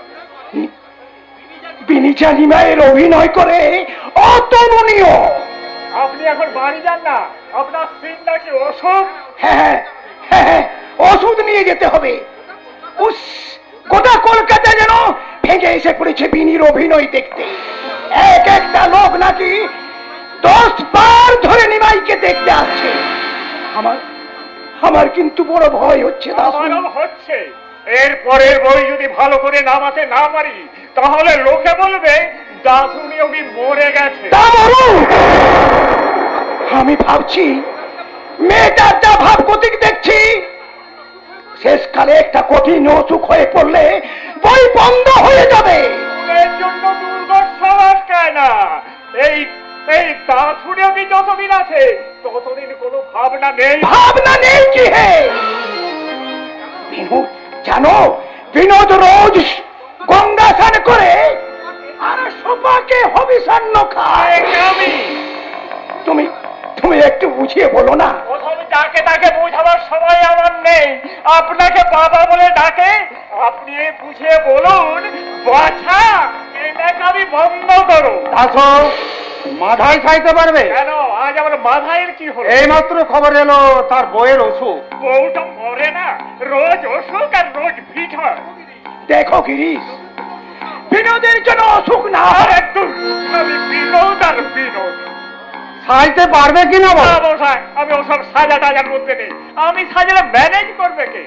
বিনীচা নিমায়ের অভিনয় করে অতুলনীয়। আপনি এখন বাড়ি যান না, আপনার স্ত্রীর নাকি অসুখ। হ্যাঁ হ্যাঁ হ্যাঁ, ওষুধ নিয়ে যেতে হবে। উস, গোটা কলকাতা যেন ভেঙে এসে পড়েছে বিনির অভিনয় দেখতে। এক একটা লোক নাকি 10 বার ধরে নিমাইকে দেখতে আসছে। আমার কিন্তু বড় ভয় হচ্ছে। আমারও হচ্ছে। এরপরের বই যদি ভালো করে নামাতে না পারি তাহলে লোকে বলবে দাদু নিয়োগী মরে গেছে। আমি ভাবছি মেয়েটার যা ভাব গতিক দেখছি, শেষকালে একটা কঠিন অসুখ হয়ে পড়লে বই বন্ধ হয়ে যাবে। এর জন্য দুর্দশা আটকায় না। এই দাদু নিয়োগী যতদিন আছে ততদিন কোনো ভাবনা নেই। ভাবনা নেই কি হে বিনোদ? জানো, বিনোদ রোজ গঙ্গা স্নান করে আর সোপাকে হবিষান্ন খায়। তুমি তুমি একটু বুঝিয়ে বলো না। প্রথম যাকে তাকে বুঝাবার সময় আমার নেই। আপনাকে বাবা বলে ডাকে, আপনি বুঝিয়ে বলুন বাছা এটাকে আমি বন্ধ করো। আসো, মাথায় খাইতে পারবে? কেন আজ আমার মাথায় কি হলো? এই মাত্র খবর এলো তার বইয়ের অসুখ। বউটা মরে না, রোজ অসুখ আর রোজ ভিট হয়। দেখো গিরিশ, বিনোদের জন্য অসুখ না একদম আমি বিনোদ আর বিনোদ। সাইতে পারবে কিনা বল? আমি ওসব সাজা টাজার মধ্যে নেই। আমি সাজালে ম্যানেজ করবে কে?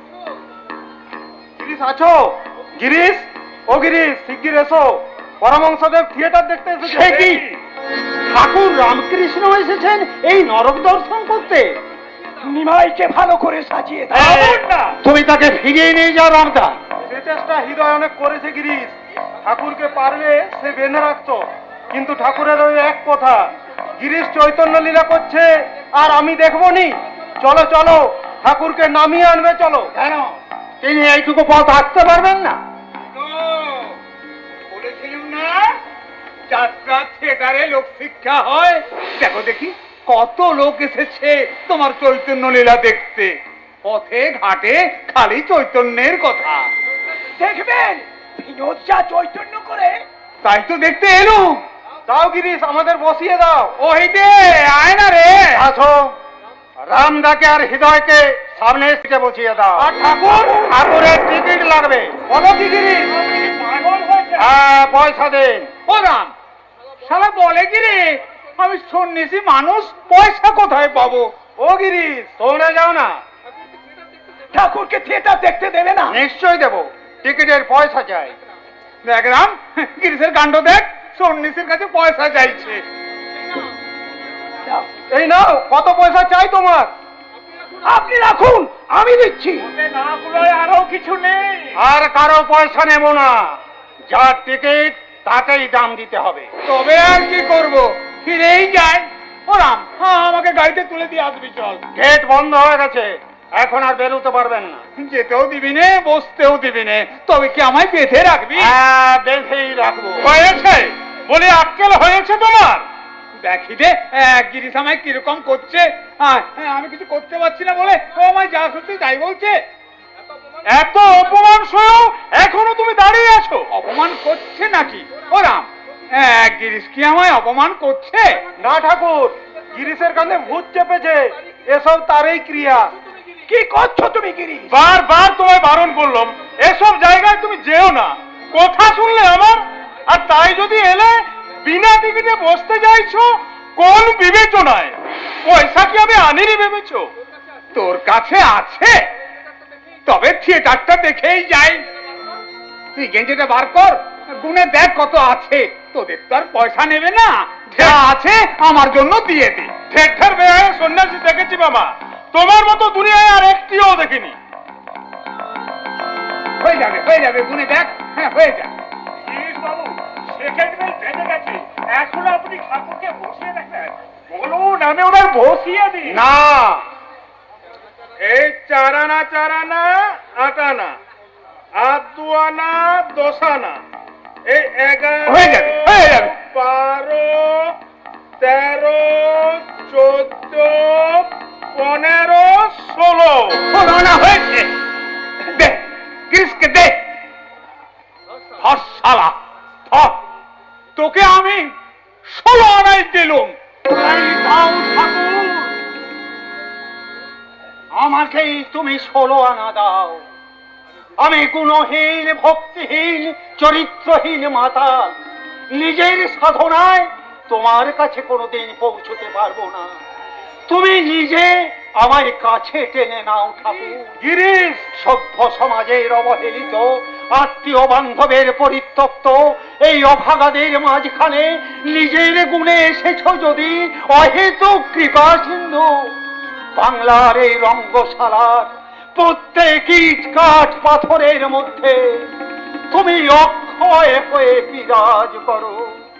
গিরিশ আছো? গিরিশ, ও গিরিশ, শিগগির এসো, পরমহংসদেব থিয়েটার দেখতে এসেছে। কি? ঠাকুর রামকৃষ্ণ এসেছেন এই নরক দর্শন করতে। নিমাইকে ভালো করে সাজিয়ে দাও। না তুমি তাকে ফিরিয়ে নিয়ে যাও রামদা। সে চেষ্টা হৃদয় অনেক করেছে গিরিশ। ঠাকুরকে পারলে সে বেঁধে রাখতো, কিন্তু ঠাকুরের ওই এক কথা, গিরিশ চৈতন্য লীলা করছে আর আমি দেখবো নি। চলো চলো, ঠাকুরকে নামিয়ে আনবে চলো। কেন তিনি এইটুকু পথ হাঁটতে পারবেন না? বলেছিলাম না যাত্রা থিয়েটারে লোক শিক্ষা হয়। দেখো দেখি কত লোক এসেছে তোমার চৈতন্য লীলা দেখতে। পথে ঘাটে খালি চৈতন্যের কথা। দেখবেন বিনোদ যা চৈতন্য করে। তাই তো দেখতে এলো। দাও গিরিশ, আমাদের বসিয়ে দাও। ওই দে আয় না রে। আসো, রামদাকে আর হৃদয়কে সামনে সিটে বসিয়ে দাও। আর ঠাকুর? ঠাকুরের টিকিট লাগবে। বলো কি গিরিশ? পাগল হয়েছে? হ্যাঁ, পয়সা দিন। ও রাম, শালা বলে কি রে আমি সন্ন্যাসী মানুষ, পয়সা কোথায় পাবো? ও গিরিশ, তোমরা যাও না। ঠাকুরকে থিয়েটার দেখতে দেবে না? নিশ্চয়ই দেবো, টিকিটের পয়সা চাই। দেখ রাম, গিরিশের কাণ্ড দেখ, সন্ন্যাসীর কাছে পয়সা চাইছে। এই নাও, কত পয়সা চাই তোমার? আপনি রাখুন, আমি দিচ্ছি। না গুলোয় আরো কিছু নেই। আর কারো পয়সা নেব না। যার টিকিট তাকেই দাম দিতে হবে। তবে আর কি করব, ফিরেই যাই। ও রাম, হ্যাঁ আমাকে গাড়িতে তুলে দিয়ে আসবি চল। গেট বন্ধ হয়ে গেছে, এখন আর বেরোতে পারবেন না। যেতেও দিবি নে, বসতেও দিবি নে, তবে কি আমায় বেঁধে রাখবি? হ্যাঁ, বেঁধেই রাখবো। হয়েছে বলে আক্কেল হয়েছে তোমার? দেখি দে গিরিশ আমায় কিরকম করছে। আমি কিছু করতে পারছি না বলে ও আমায় যা সত্যি তাই বলছে। এত অপমান সয়েও এখনো তুমি দাঁড়িয়ে আছো? অপমান করছে নাকি? ও রাম, গিরিশ কি আমায় অপমান করছে? না ঠাকুর, গিরিশের কাঁধে ভূত চেপেছে, এসব তারই ক্রিয়া। কি করছো তুমি গিরিশ? বারবার তোমায় বারণ করলাম এসব জায়গায় তুমি যেও না। কথা শুনলে আমার, আর তাই যদি এলে বিনা টিকিটে বসতে যাইছো কোন বিবেচনায়? পয়সা কি আমি আনিনি ভেবেছো? তোর কাছে আছে, তবে থিয়েটারটা দেখেই যাই। তুই গেঞ্জিটা বার কর, গুনে দেখ কত আছে। তোদের তো আর পয়সা নেবে না, যা আছে আমার জন্য দিয়ে দে। ঠের ঠের বেহায় সন্ন্যাসী দেখেছি বাবা, তোমার মতো দুনিয়ায় আর একটিও দেখিনি। হয়ে যাবে গুনে দেখ। হ্যাঁ হয়ে যাবে। বাবু সেকেন্ড বেল বেজে গেছে, এখন আপনি ঠাকুরকে বসিয়ে দেখেন। বলুন আমি ওনার বসিয়ে দিই। না, এই 4 আনা 4 আনা 8 আনা, আর 2 আনা 10 10 আনা, এই 11 হয়ে যাবে, হয়ে যাবে। 12, 13, 14, 15, 16 16 আনা হয়েছে। দে গিরিশকে দে। ধর শালা, ধর। তোকে আমি 16 আনাই দিলুম। এই দাও ঠাকুর, আমাকেই তুমি 16 আনা দাও। আমি গুণহীন, ভক্তিহীন, চরিত্রহীন মাতাল, নিজের সাধনায় তোমার কাছে কোনোদিন পৌঁছতে পারবো না। তুমি নিজে আমায় কাছে টেনে নাও ঠাকুর। গিরিশ, সভ্য সমাজের অবহেলিত, আত্মীয় বান্ধবের পরিত্যক্ত এই অভাগাদের মাঝখানে নিজের গুণে এসেছ যদি অহেতুক কৃপা সিন্ধু, বাংলার এই রঙ্গশালার প্রত্যেক ইট কাঠ পাথরের মধ্যে তুমি অক্ষয় হয়ে বিরাজ করো।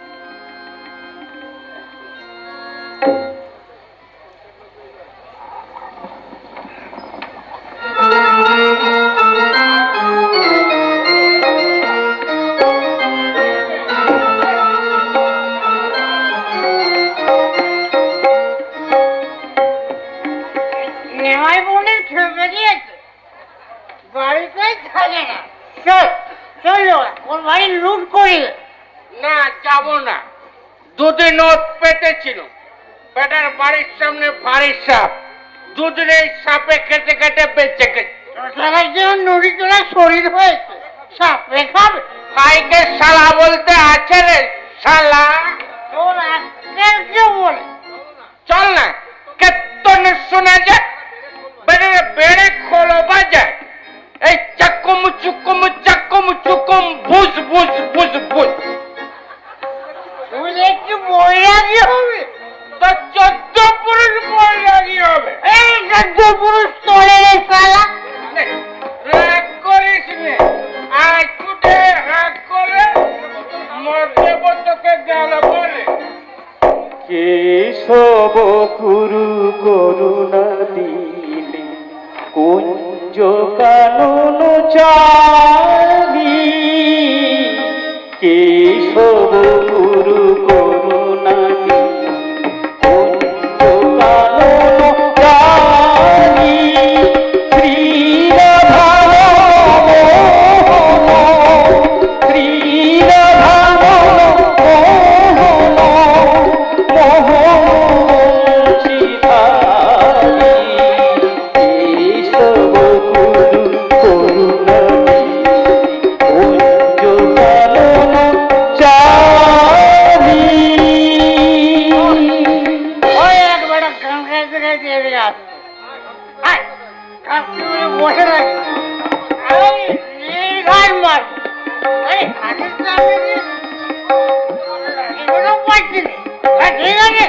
নেওয়াই বোনের খেলবে দিয়েছে, বাড়িতে থাকে না। চলো ওর বাড়ি লুট করি। না, যাবো না। দুদিন ওত পেতেছিল, বেটার বাড়ির সামনে ভারী সাপ, দুদিন এই সাপে কেটে কেটে বেঁচে গেছে। সারা জীবন নদী তোলা শরীর হয়েছে, সাপে খাবে। ভাইকে শালা বলতে আছে রে, শালা। তোর আজকের কে বলে? চল না, কেতনে শোনা যায়, বেড়ে বেড়ে খোলো বাজায়। এই চাকুম চুকুম চাকুম চুকুম বুঝ বুঝ বুঝ বুঝ। তুই একটু বৈরাগী হবে, তো 14 পুরুষ বৈরাগী হবে। এই 14 পুরুষ তোলে রে শালা। রাগ করিস নে, আজ ছুটে হাত করে মরতে তোকে গেল বলে। কেশব কুরু করুণা দিলে কুঞ্জ কানন চাবি, কেশব গুরু করুণা দিলে কুঞ্জ কানন চাবি, শ্রীরাধা বসে থাকে নির্ঘাত মার। হাতের সামনে এগুলো পাচ্ছি না। ঠিক আছে,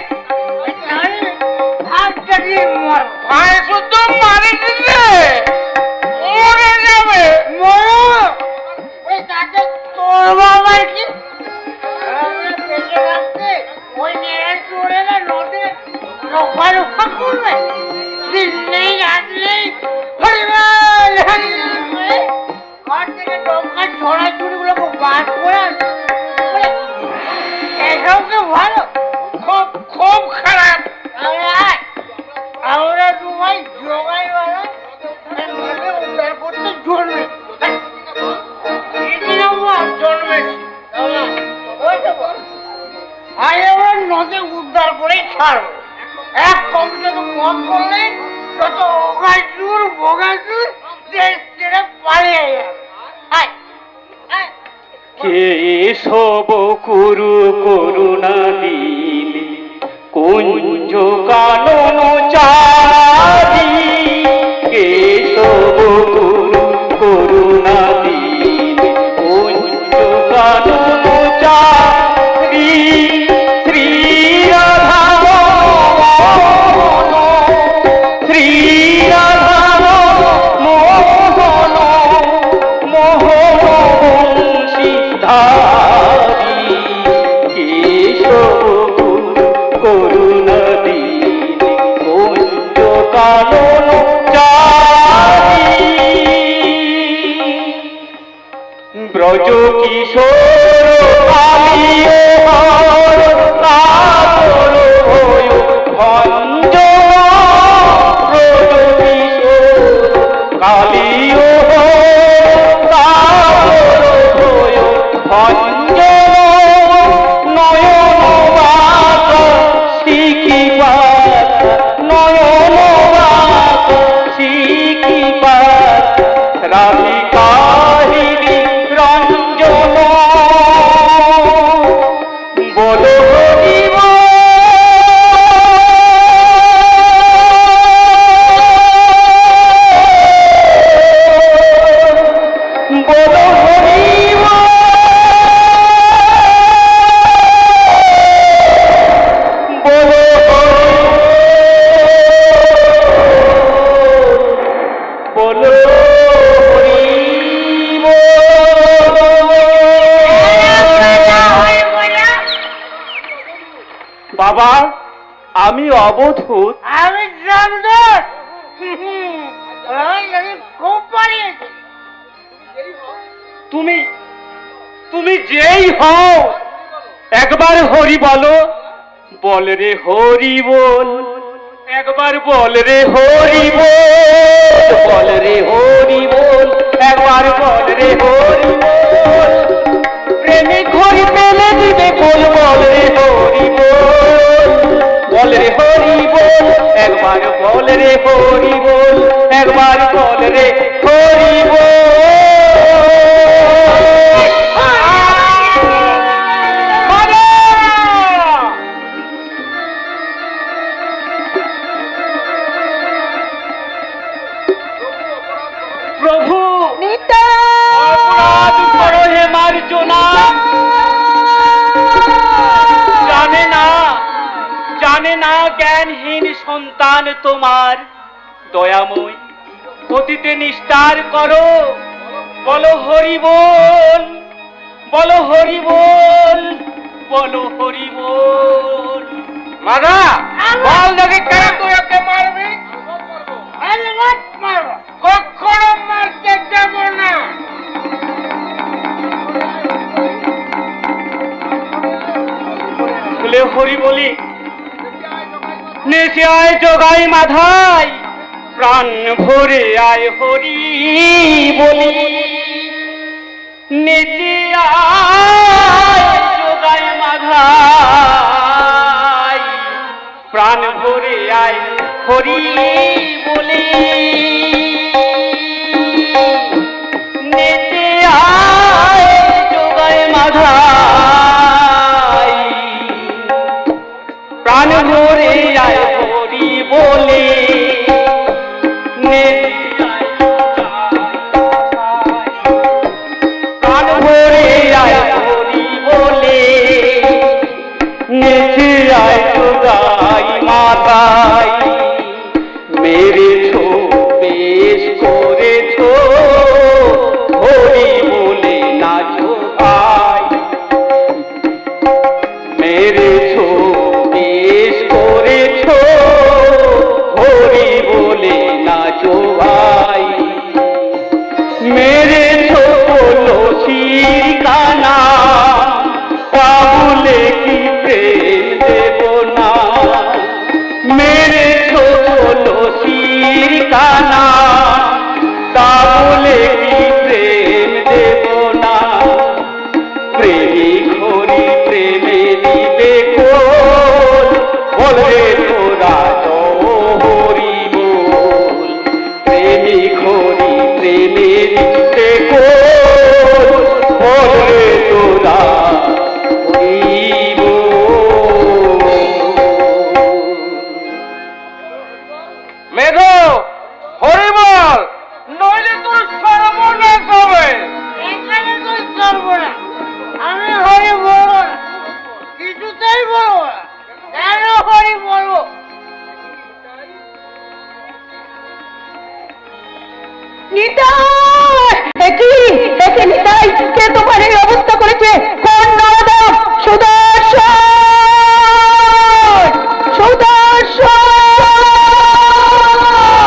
হাতটা দিয়ে মার। ভাই শুধু মারি দিলে মরে যাবে। মরো, ওই তাতে তোর বাবার কি বেঁচে রাখতে ওই নেড়ে চড়ে না নদে রক্ষা রক্ষা করবে। দিন নেই রাত নেই হরিবল হরিবল করে ঘর থেকে ডোকা ছড়া চুরিগুলোকে বার করে এসবকে ভালো, খুব খুব খারাপ। আমরা তোমায় জোগাই বাড়া নদে উদ্ধার করতে জন্মে জন্মেছি। আজ আমরা নদী উদ্ধার করে ছাড়বো। এক কবিতাকে মন করলে যত অগাচুর বগাচুর দেশ ছেড়ে পালিয়ে যাবে। কেশব কুরু করুণা দিলে কুঞ্জ কানন চাবি, কেশব গুরু করুণা দিলে কুঞ্জ কানন চাবি, শ্রীরাধা শ্রীরাধা মোহন মোহন সিদ্ধারি, কেশব করুণা দিলে কুঞ্জ কিশোর কালিও হর কাতর ভয় ভঞ্জন ব্রজ কিশোর কালিও হর কাতর ভয় ভঞ্জন নয়ন বাত শিখিবার নয়ন বাত শিখিবার রাধিকাহিনী রঞ্জন বলো হরিব বলো হরিব বলো বলো বাবা, আমি অবধূত। আমি জানতাম খুব পারিয়েছি। তুমি তুমি যেই হও একবার হরি বলো। বল রে হরি বল, একবার বল রে হরি বল, বল রে হরি বল, একবার বল রে হরি বল। প্রেমে ঘড়ি পেলে দিবে বল, বল রে হরি বল, বল রে হরি বল, একবার বল রে হরি বল, একবার বল রে হরি বল। প্রভু অপরাধ করো হে মার্জনা। জানে না জ্ঞানহীন সন্তান তোমার। দয়াময় অতীতে নিস্তার করো। বলো হরি বল, বলো হরি বল, বলো হরি বল। মাদা বল দেখি কেন তুই ওকে মারবি? কখনো মারতে দেব না। বলে হরি বলি, নেচে আয় জগাই মাধাই, প্রাণ ভরে আয় হরি বলি। নেচে আয় জগাই মাধাই, প্রাণ ভরে আয় হরি বলি। নেচে আয় জগাই মাধাই, প্রাণ ভরে আয় হরি বলে। প্রাণ ভরে আয় হরি বলে, নেচে আয় জগাই মাতাই। মেরেছো বেশ করেছো হরি বলে নাচো ভাই। মেরেছো বেশ করেছো হরি বলে নাচো ভাই। মেরেছো তুলসীর কানা, পাবলে কি প্রেম দেব না। মেরেছো তুলসীর কানা, তাবলে কি প্রেম দেব না। প্রেমিক হরি প্রেমে দিবে কোল, বলে তোরা হরি বল। প্রেমিক হরি প্রেমে দিবে কোল, বলে তোরা হরি বল। মেঘো হরি বল, নইলে তোর সর্বনাশ হবে। এখানে তুই করবো না, আমি হরি বলবো না, কিছুতেই বলবো না। কেন হরি বলবো? নিতাই, কি নিতাই, কে তোমার এই অবস্থা করেছে? কোন নরদম? সুদর্শন, সুদর্শন।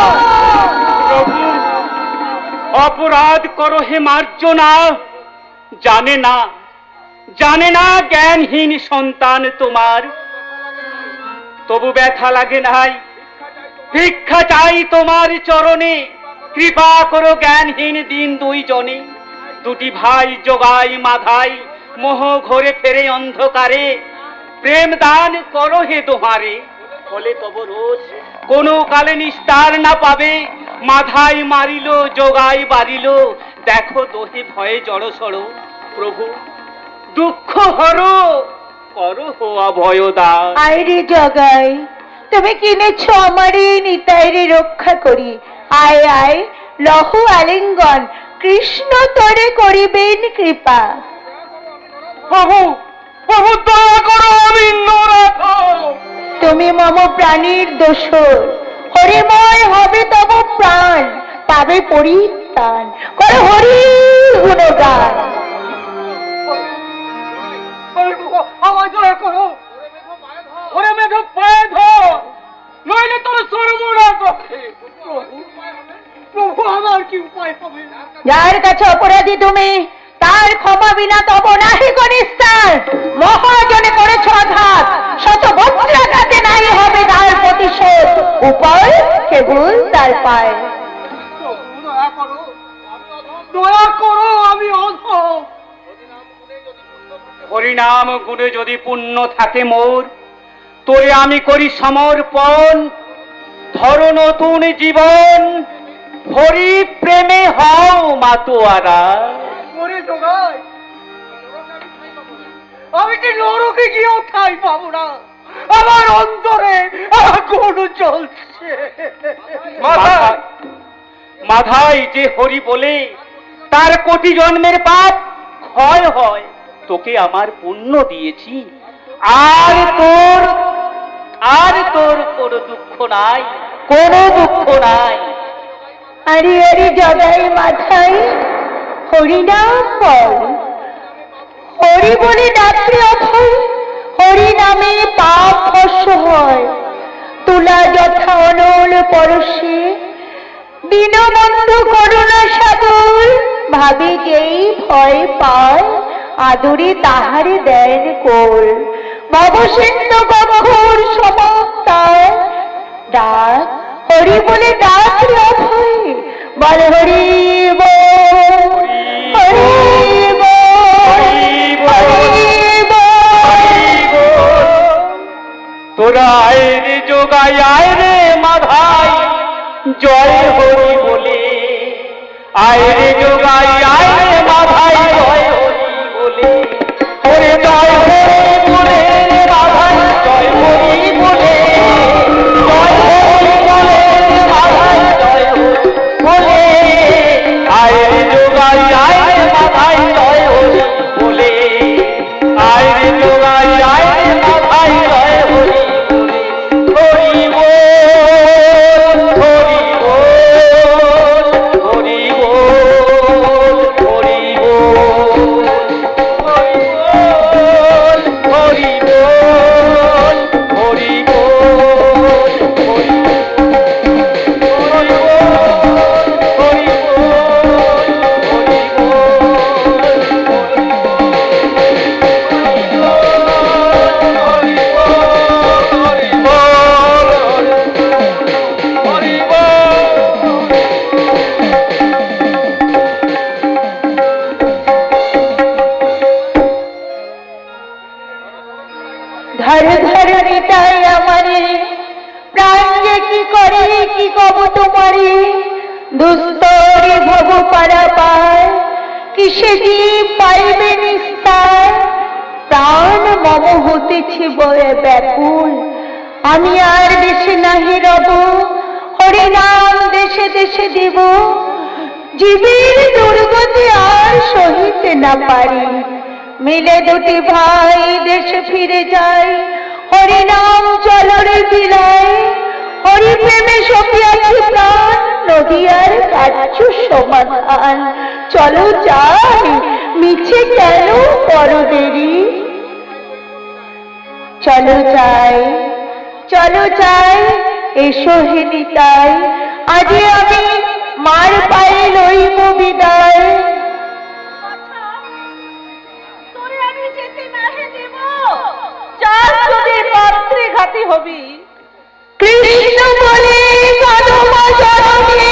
প্রভু অপরাধ করো হে মার্জনা। জানে না, জানে না জ্ঞানহীন সন্তান তোমার, তবু ব্যথা লাগে নাই। ভিক্ষা চাই তোমার চরণে, কৃপা করো জ্ঞানহীন দিন দুইজনে। দুটি ভাই যোগাই মাধাই, মোহ ঘরে ফেরে অন্ধকারে। প্রেম দান করো হে দোহারে, ফলে তব রোজ কোনো কালে নিস্তার না পাবে। মাধাই মারিল যোগাই বাড়িল, দেখো দোহে ভয়ে জড়সড়। প্রভু দুঃখ হরো, করো হো অভয় দান। আইরে জগাই, তুমি কিনেছ আমারে নিতাইরে রক্ষা করি। আয় আয় লহ আলিঙ্গন, কৃষ্ণ তোরে করিবেন কৃপা। প্রভু, প্রভু দয়া করো, আমি নরাধ। তুমি মম প্রাণীর দোষর, হরিময় হবে তব প্রাণ, পাবে পরিত্রাণ। করো হরি গুণগান। আমায় দয়া করো, ওরে মেঘ পায়ে ধর, নইলে তোর সর্বনাশ হবে। প্রভু, আমার কি উপায় হবে? যার কাছে অপরাধী তুমি, তার ক্ষমা বিনা তব নাহি কনিস্তার। মহাজনে করেছ আঘাত, শত বজ্রাঘাতে নাই হবে তার প্রতিশোধ। উপায় কেবল তার পায়। দয়া করো, দয়া করো, আমি অধম। হরিনাম গুণে যদি পুণ্য থাকে মোর, তোরে আমি করি সমর্পণ। ধরো নতুন জীবন, হরি প্রেমে হও মাতোয়ারা। ওরে জগাই, আমি কি নরকে গিয়েও ঠাই পাবো না? আমার অন্তরে আগুন জ্বলছে। মাধাই যে হরি বলে, তার কোটি জন্মের পাপ ক্ষয় হয়। তোকে আমার পুণ্য দিয়েছি, আর তোর কোনো দুঃখ নাই, কোনো দুঃখ নাই। আরে আরে জগাই মাথায় হরিনাম বল। হরি বলে ডাকলে অভয়, হরি নামে পাপ ভস্ম হয়। তুলা যথা অনল পরশে, দীনবন্ধু করুণা সাগর। ভাবে যেই ভয় পায়, আদরে তাহারে দেন কোল। ভবসিন্ধু গহ্বর সমতায়, ডাক হরি বলে ডাকলে অভয়। বল হরি বল, হরি বল, হরি বল। তোরা আয় রে যোগাই, আয় রে মাধাই, জয় হরি বলে। আয় রে যোগাই, আয় রে মাধাই, জয় হরি বলে। ওরে জয় হরি বলে রে মাধাই, জয় হরি বলে। জয় হরি বলে রে মাধাই, জয় হরি বলে। আয় রে যোগাই, আয় রে মাধাই, জয় হরি বলে। আয় রে যোগাই, আয় রে মাধাই, জয় হরি বলে। হরি বল, হরি বল, হরি বল, হরি বল, হরি বল, হরি বল, হরি ধর ধর নিতাই আমারে, প্রাণ যে কি করে কি কব তোমারে। দুস্তরে ভব পারাপার, কিসে জীব পাইবে নিস্তার। প্রাণ মম হতেছে বয়ে ব্যাকুল, আমি আর দেশে নাহি রব। হরিনাম দেশে দেশে দেব, জীবের দুর্গতি আর সহিতে না পারি। মিলে দুটি ভাই দেশে ফিরে যাই, হরিনাম চলরে বিলাই। হরি প্রেমে সপিয়াছি প্রাণ, নদী আর কার্য সমাধান। চলো যাই, মিছে কেন বড় দেরি। চলো যাই, চলো যাই, এসো হে নিতাই। আজে আমি মার পায়ে লইব বিদায়। হবে। কৃষ্ণ বলে কদমা জননী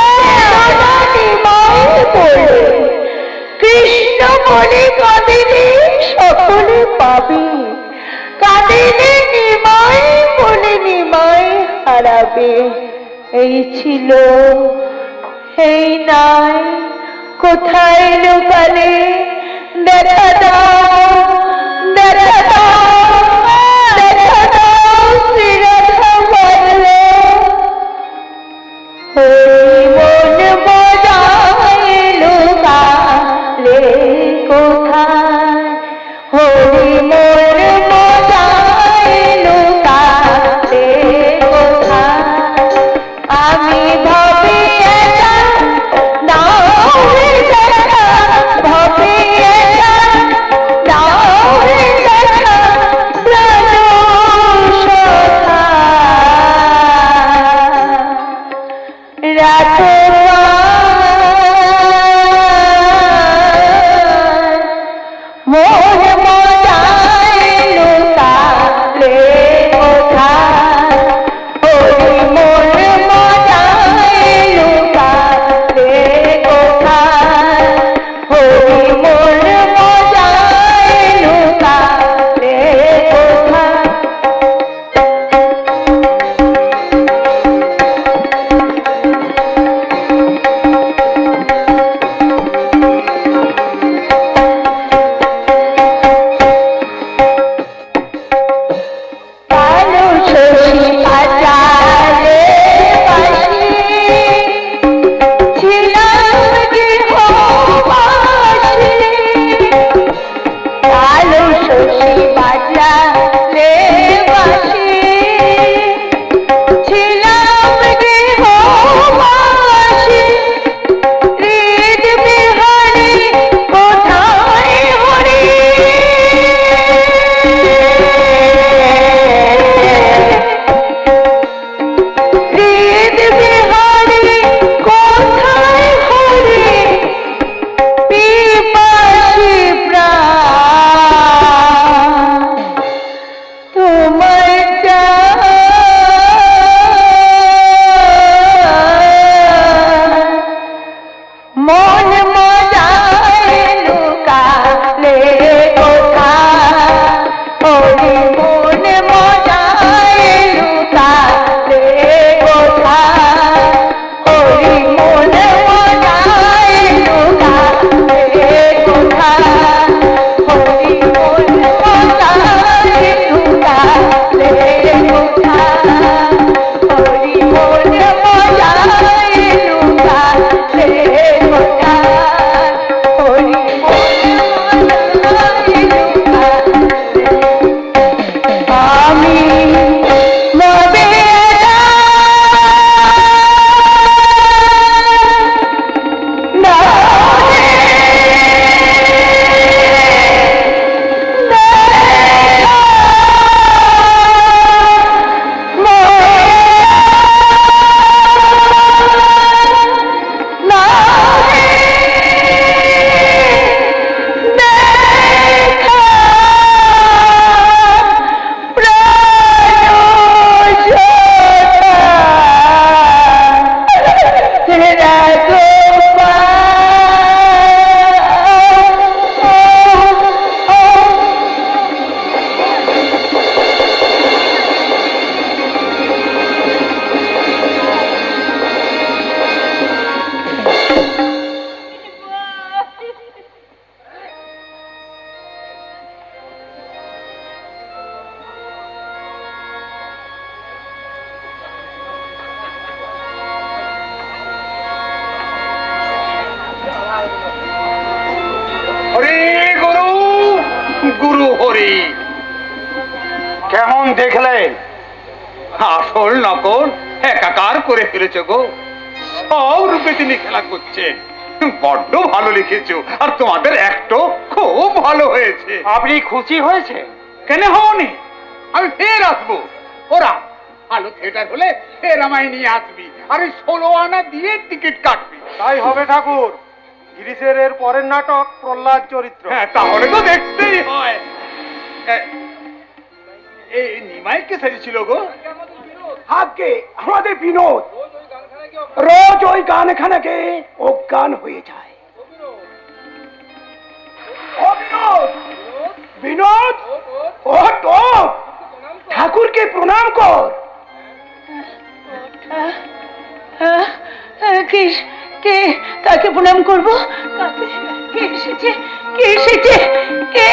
কৃষ্ণ বলে কাঁদিলে সকলে পাবে, কাঁদিলে নিমাই বলে নিমাই হারাবে। এই ছিল এই নাই, কোথায় লুকালে দেখা দাও, দেখা দাও, দেখা দাও শ্রীরাধা বললে। হরি মন বজায় লুকালে কোথায়, হরি মন বজায় লুকালে কোথায়। আমি ভাবি এটা দাও রে দেখা, ভাবি এটা দাও রে দেখা, প্রাণ সখা রাখো মোর মজায় লুকালে কোথায়, হরি মোর মজায় লুকালে কোথায়, হরি মোর মজায় লুকালে কোথায়। কালো শশী পাতালে বাসি ছিলাম গৃহবাসী, কালো শশী পাতালে বাসি ছিলাম গৃহবাসী। হৃদ বিহারী কোথায় হরি, হৃদ বিহারী কোথায় হরি, পিপাসী প্রাণ তোমার মন মজায় লুকালে কোথায়, হরি মন মজায় লুকালে কোথায়, হরি মন মজায় লুকালে কোথায়, হরি মন মজায় লুকালে কোথায়, হরি মন মজায় লুকালে কোথায়, হরি মন মজায় লুকালে। আমি নবে না গুরু হরি। কেমন দেখলেন? আসল নকল একাকার করে ফেলেছে গো। সব রূপে তিনি খেলা করছেন। বড্ড ভালো লিখেছো, আর তোমাদের একটো খুব ভালো হয়েছে। আপনি খুশি হয়েছে? কেন হওনি? আমি ফের আসবো। ওরা ভালো থিয়েটার হলে ফের আমায় নিয়ে আসবি, আর 16 আনা দিয়ে টিকিট কাটবি। তাই হবে ঠাকুর। গিরিশের এর পরের নাটক প্রহ্লাদ চরিত্র। হ্যাঁ, তাহলে তো দেখতেই হয়। এই নিমাই কে সাজিয়েছিল গো? আগে আমাদের বিনোদ রোজ ওই গানখানাকে অজ্ঞান হয়ে যায়। ও বিনোদ, বিনোদ, ও তো ঠাকুরকে প্রণাম কর। কে কাকে প্রণাম করবো? কে এসেছে? কে এসেছে? কে?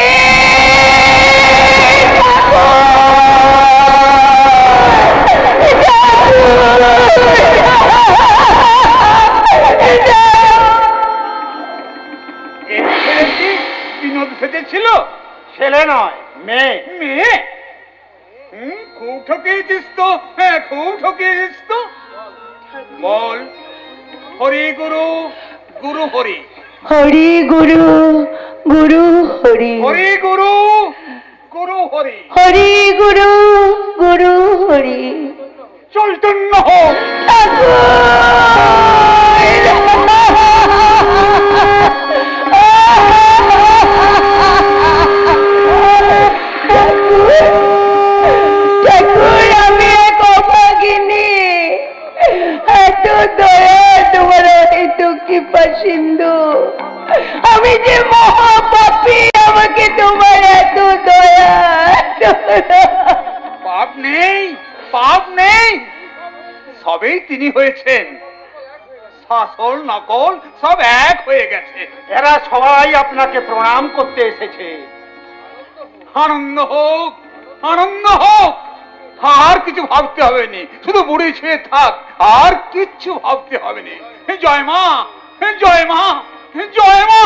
বিনোদ সেজেছিল? ছেলে নয়, মেয়ে। মেয়ে? খুব ঠকিয়েছিস তো। হ্যাঁ, খুব ঠকিয়েছিস তো। বল, হরি গুরু, গুরু হরি। হরি গুরু, গুরু হরি। হরি গুরু, গুরু হরি। হরি গুরু, গুরু হরি। চৈতন্য হোক। আমি এক অভাগিনী, এত দয়া তোমার কৃপা সিন্ধু। আমি যে মহাপাপী, আমাকে তোমার এত দয়া। পাপ নেই, পাপ নেই, সবেই তিনি হয়েছেন। শাসল নকল সব এক হয়ে গেছে। এরা সবাই আপনাকে প্রণাম করতে এসেছে। আনন্দ হোক, আনন্দ হোক। আর কিছু ভাবতে হবে নি, শুধু বুড়ি ছুঁয়ে থাক, আর কিচ্ছু ভাবতে হবে নি। জয় মা, জয় মা, জয় মা।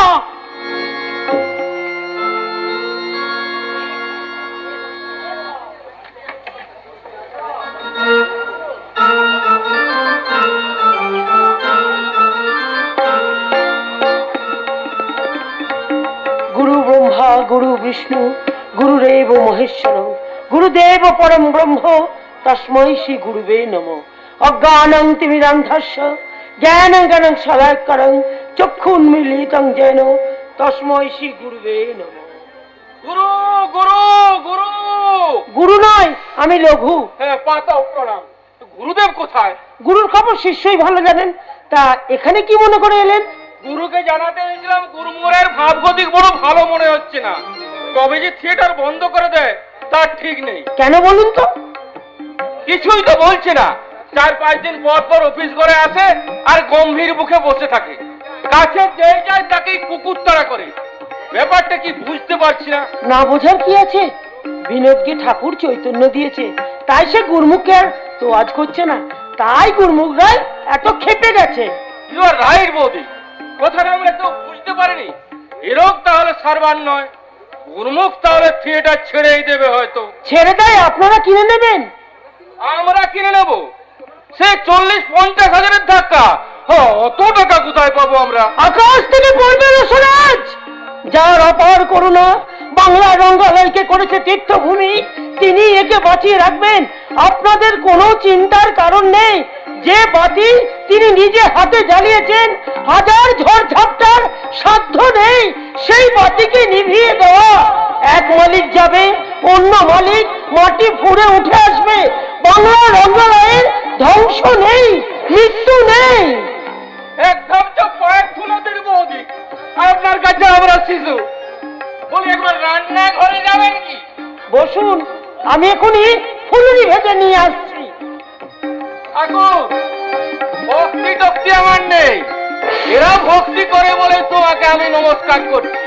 গুরু ব্রহ্মা গুরু বিষ্ণু গুরুরেব মহেশ্বরম গুরুদেব পরম ব্রহ্ম তস্मै শ্রী গুরুবে নমঃ। অজ্ঞানং তিমিরান্ধস্য জ্ঞানং জ্ঞানং শলাকরং চক্ষুন্মীলিতং যেন তস্मै শ্রী গুরুবে নমঃ। গুরু গুরু গুরু। গুরু নয়, আমি লঘু। হ্যাঁ, পাতা প্রণাম। গুরুদেব কোথায়? গুরুর খবর শিষ্যই ভালো জানেন। তা এখানে কি মনে করে এলেন? গুরুকে জানাতে এসেছিলাম গুরুমোরের ভাবগতিক বড় ভালো মনে হচ্ছে না। তবে যে থিয়েটার বন্ধ করে দেয় তার ঠিক নেই। কেন বলুন তো? কিছুই তো বলছে না। 4-5 দিন পর পর অফিস করে আসে আর গম্ভীর মুখে বসে থাকে। কাছে যে যায় তাকেই কুকুর তাড়া করে। ব্যাপারটা কি বুঝতে পারছি না। না বোঝার কি আছে? বিনোদকে ঠাকুর চৈতন্য দিয়েছে, তাই সে গুরুমুখকে আর তোয়াজ করছে না। তাই গুরুমুখরাই এত খেপে গেছে। ইউ আর রাইট বৌদি, কথাটা আমরা কেউ বুঝতে পারিনি। এরকম তাহলে সারবার নয়, গুরুমুখ তাহলে থিয়েটার ছেড়েই দেবে হয়তো। ছেড়ে দেয়, আপনারা কিনে নেবেন। আমরা কিনে নেব? সে 40-50 হাজারের ধাক্কা। অত টাকা কোথায় পাবো আমরা? আকাশ থেকে পড়বে রসরাজ। যার অপার করুণা বাংলার রঙ্গালয়কে করেছে তীর্থভূমি, তিনি একে বাঁচিয়ে রাখবেন। আপনাদের কোনো চিন্তার কারণ নেই। যে বাতি তিনি নিজে হাতে জ্বালিয়েছেন, হাজার ঝড় ঝাপটার সাধ্য নেই সেই বাতিকে নিভিয়ে দেওয়া। এক মালিক যাবে, অন্য মালিক মাটি ফুঁড়ে উঠে আসবে। বাংলার রঙ্গালয়ের ধ্বংস নেই, মৃত্যু নেই। একদম তো পয়েন্ট তুলে দিন বৌদি। আপনার কাছে আমরা শিশু বলি, একবার রান্না ঘরে যাবেন কি? বসুন, আমি এখনই ফুলুরি ভেজে নিয়ে আসছি। ঠাকুর, ভক্তি টক্তি আমার নেই। এরা ভক্তি করে বলে তোমাকে আমি নমস্কার করছি।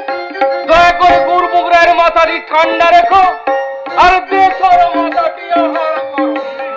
দয়া করে গুরুমুখরায়ের মাথাটি ঠান্ডা রেখো আর দেশের মাথাটি আহার করো।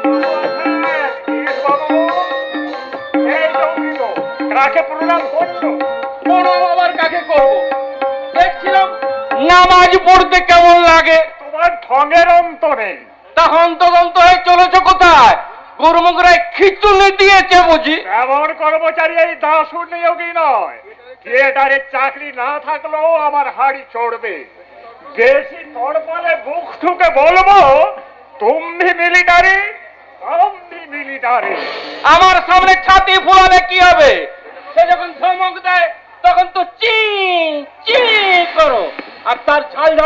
কাকে প্রণাম করছো? প্রণাম আবার কাকে করবো? দেখছিলাম নামাজ পড়তে কেমন লাগে। তোমার ঢঙের অন্ত নেই। তা হন্তদন্ত হয়ে চলেছ কোথায়? গুরুমুখরায় খিচুনি দিয়েছে বুঝি? এমন কর্মচারী এই দাসুর নিয়োগী নয়। থিয়েটারের চাকরি না থাকলেও আমার হাড়ি চড়বে। বেশি তড়পালে বুক ঠুকে বলবো, তুমি মিলিটারি, আমি মিলিটারি। আমার সামনে ছাতি ফুলালে কি হবে? সে যখন ধমক দেয় তখন তো চি চি করো, আর তার ঝাল ধরো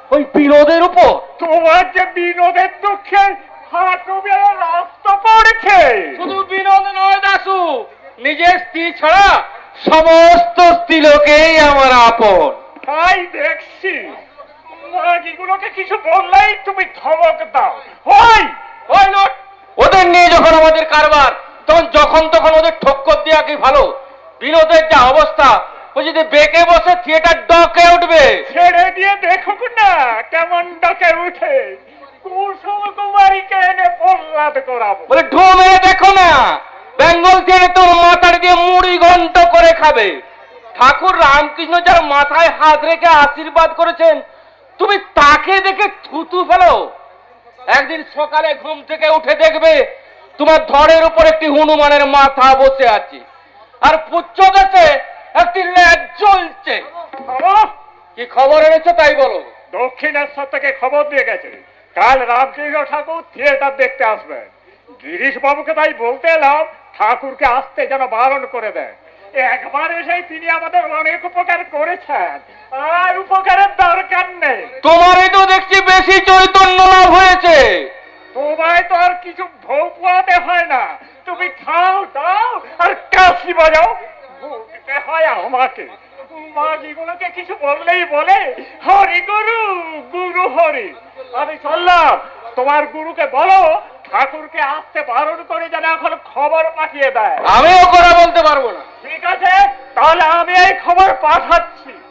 ওই বিনোদের উপর? তোমার যে বিনোদের দুঃখে হাঁটু বেয়ে রক্ত পড়েছে। শুধু বিনোদ নয় দাসু, নিজের স্ত্রী ছাড়া সমস্ত স্ত্রীলোকেই আমার আপন। তাই দেখছি মাগিগুলোকে কিছু বললেই তুমি ধমক দাও। ওই নোট, ওদের নিয়ে যখন আমাদের কারবার, তখন যখন ওদের ঠক্কর দেওয়া কি ভালো? বিনোদের যা অবস্থা, ও যদি বেঁকে বসে থিয়েটার ডকে উঠবে। ছেড়ে দিয়ে দেখুক না কেমন ডকে উঠে। কুসুম কুমারীকে এনে প্রহ্লাদ করাবো। বলে ঢো মেরে দেখো না, বেঙ্গল থেকে তোর মাথার দিয়ে মুড়ি ঘন্ট করে খাবে। ঠাকুর রামকৃষ্ণ যার মাথায় হাত রেখে আশীর্বাদ করেছেন, তুমি তাকে দেখে থুতু ফেলো। একদিন সকালে ঘুম থেকে উঠে দেখবে তোমার ধরের উপর একটি হনুমানের মাথা বসে আছে, আর পুচ্ছ দেশে একটি ল্যাজ জ্বলছে। কি খবর এনেছো তাই বলো। দক্ষিণেশ্বর থেকে খবর দিয়ে গেছে কাল রামকৃষ্ণ ঠাকুর থিয়েটার দেখতে আসবেন। গিরিশ বাবুকে তাই বলতে এলাম ঠাকুরকে আসতে যেন বারণ করে দেয়। একবার এসেই তিনি আমাদের অনেক উপকার করেছেন, আর উপকারের দরকার নেই। তোমারই তো দেখছি বেশি চৈতন্য লাভ হয়েছে। তোমায় তো আর কিছু ভোগ পোয়াতে হয় না, তুমি খাও দাও আর কাশি বাজাও। ভুগতে হয় আমাকে। মাগিগুলোকে কিছু বললেই বলে হরি গুরু, গুরু হরি। আমি চললাম, তোমার গুরুকে বলো ঠাকুরকে আসতে বারণ করে যেন এখন খবর পাঠিয়ে দেয়। আমিও করে বলতে পারবো না। ঠিক আছে, তাহলে আমি এই খবর পাঠাচ্ছি।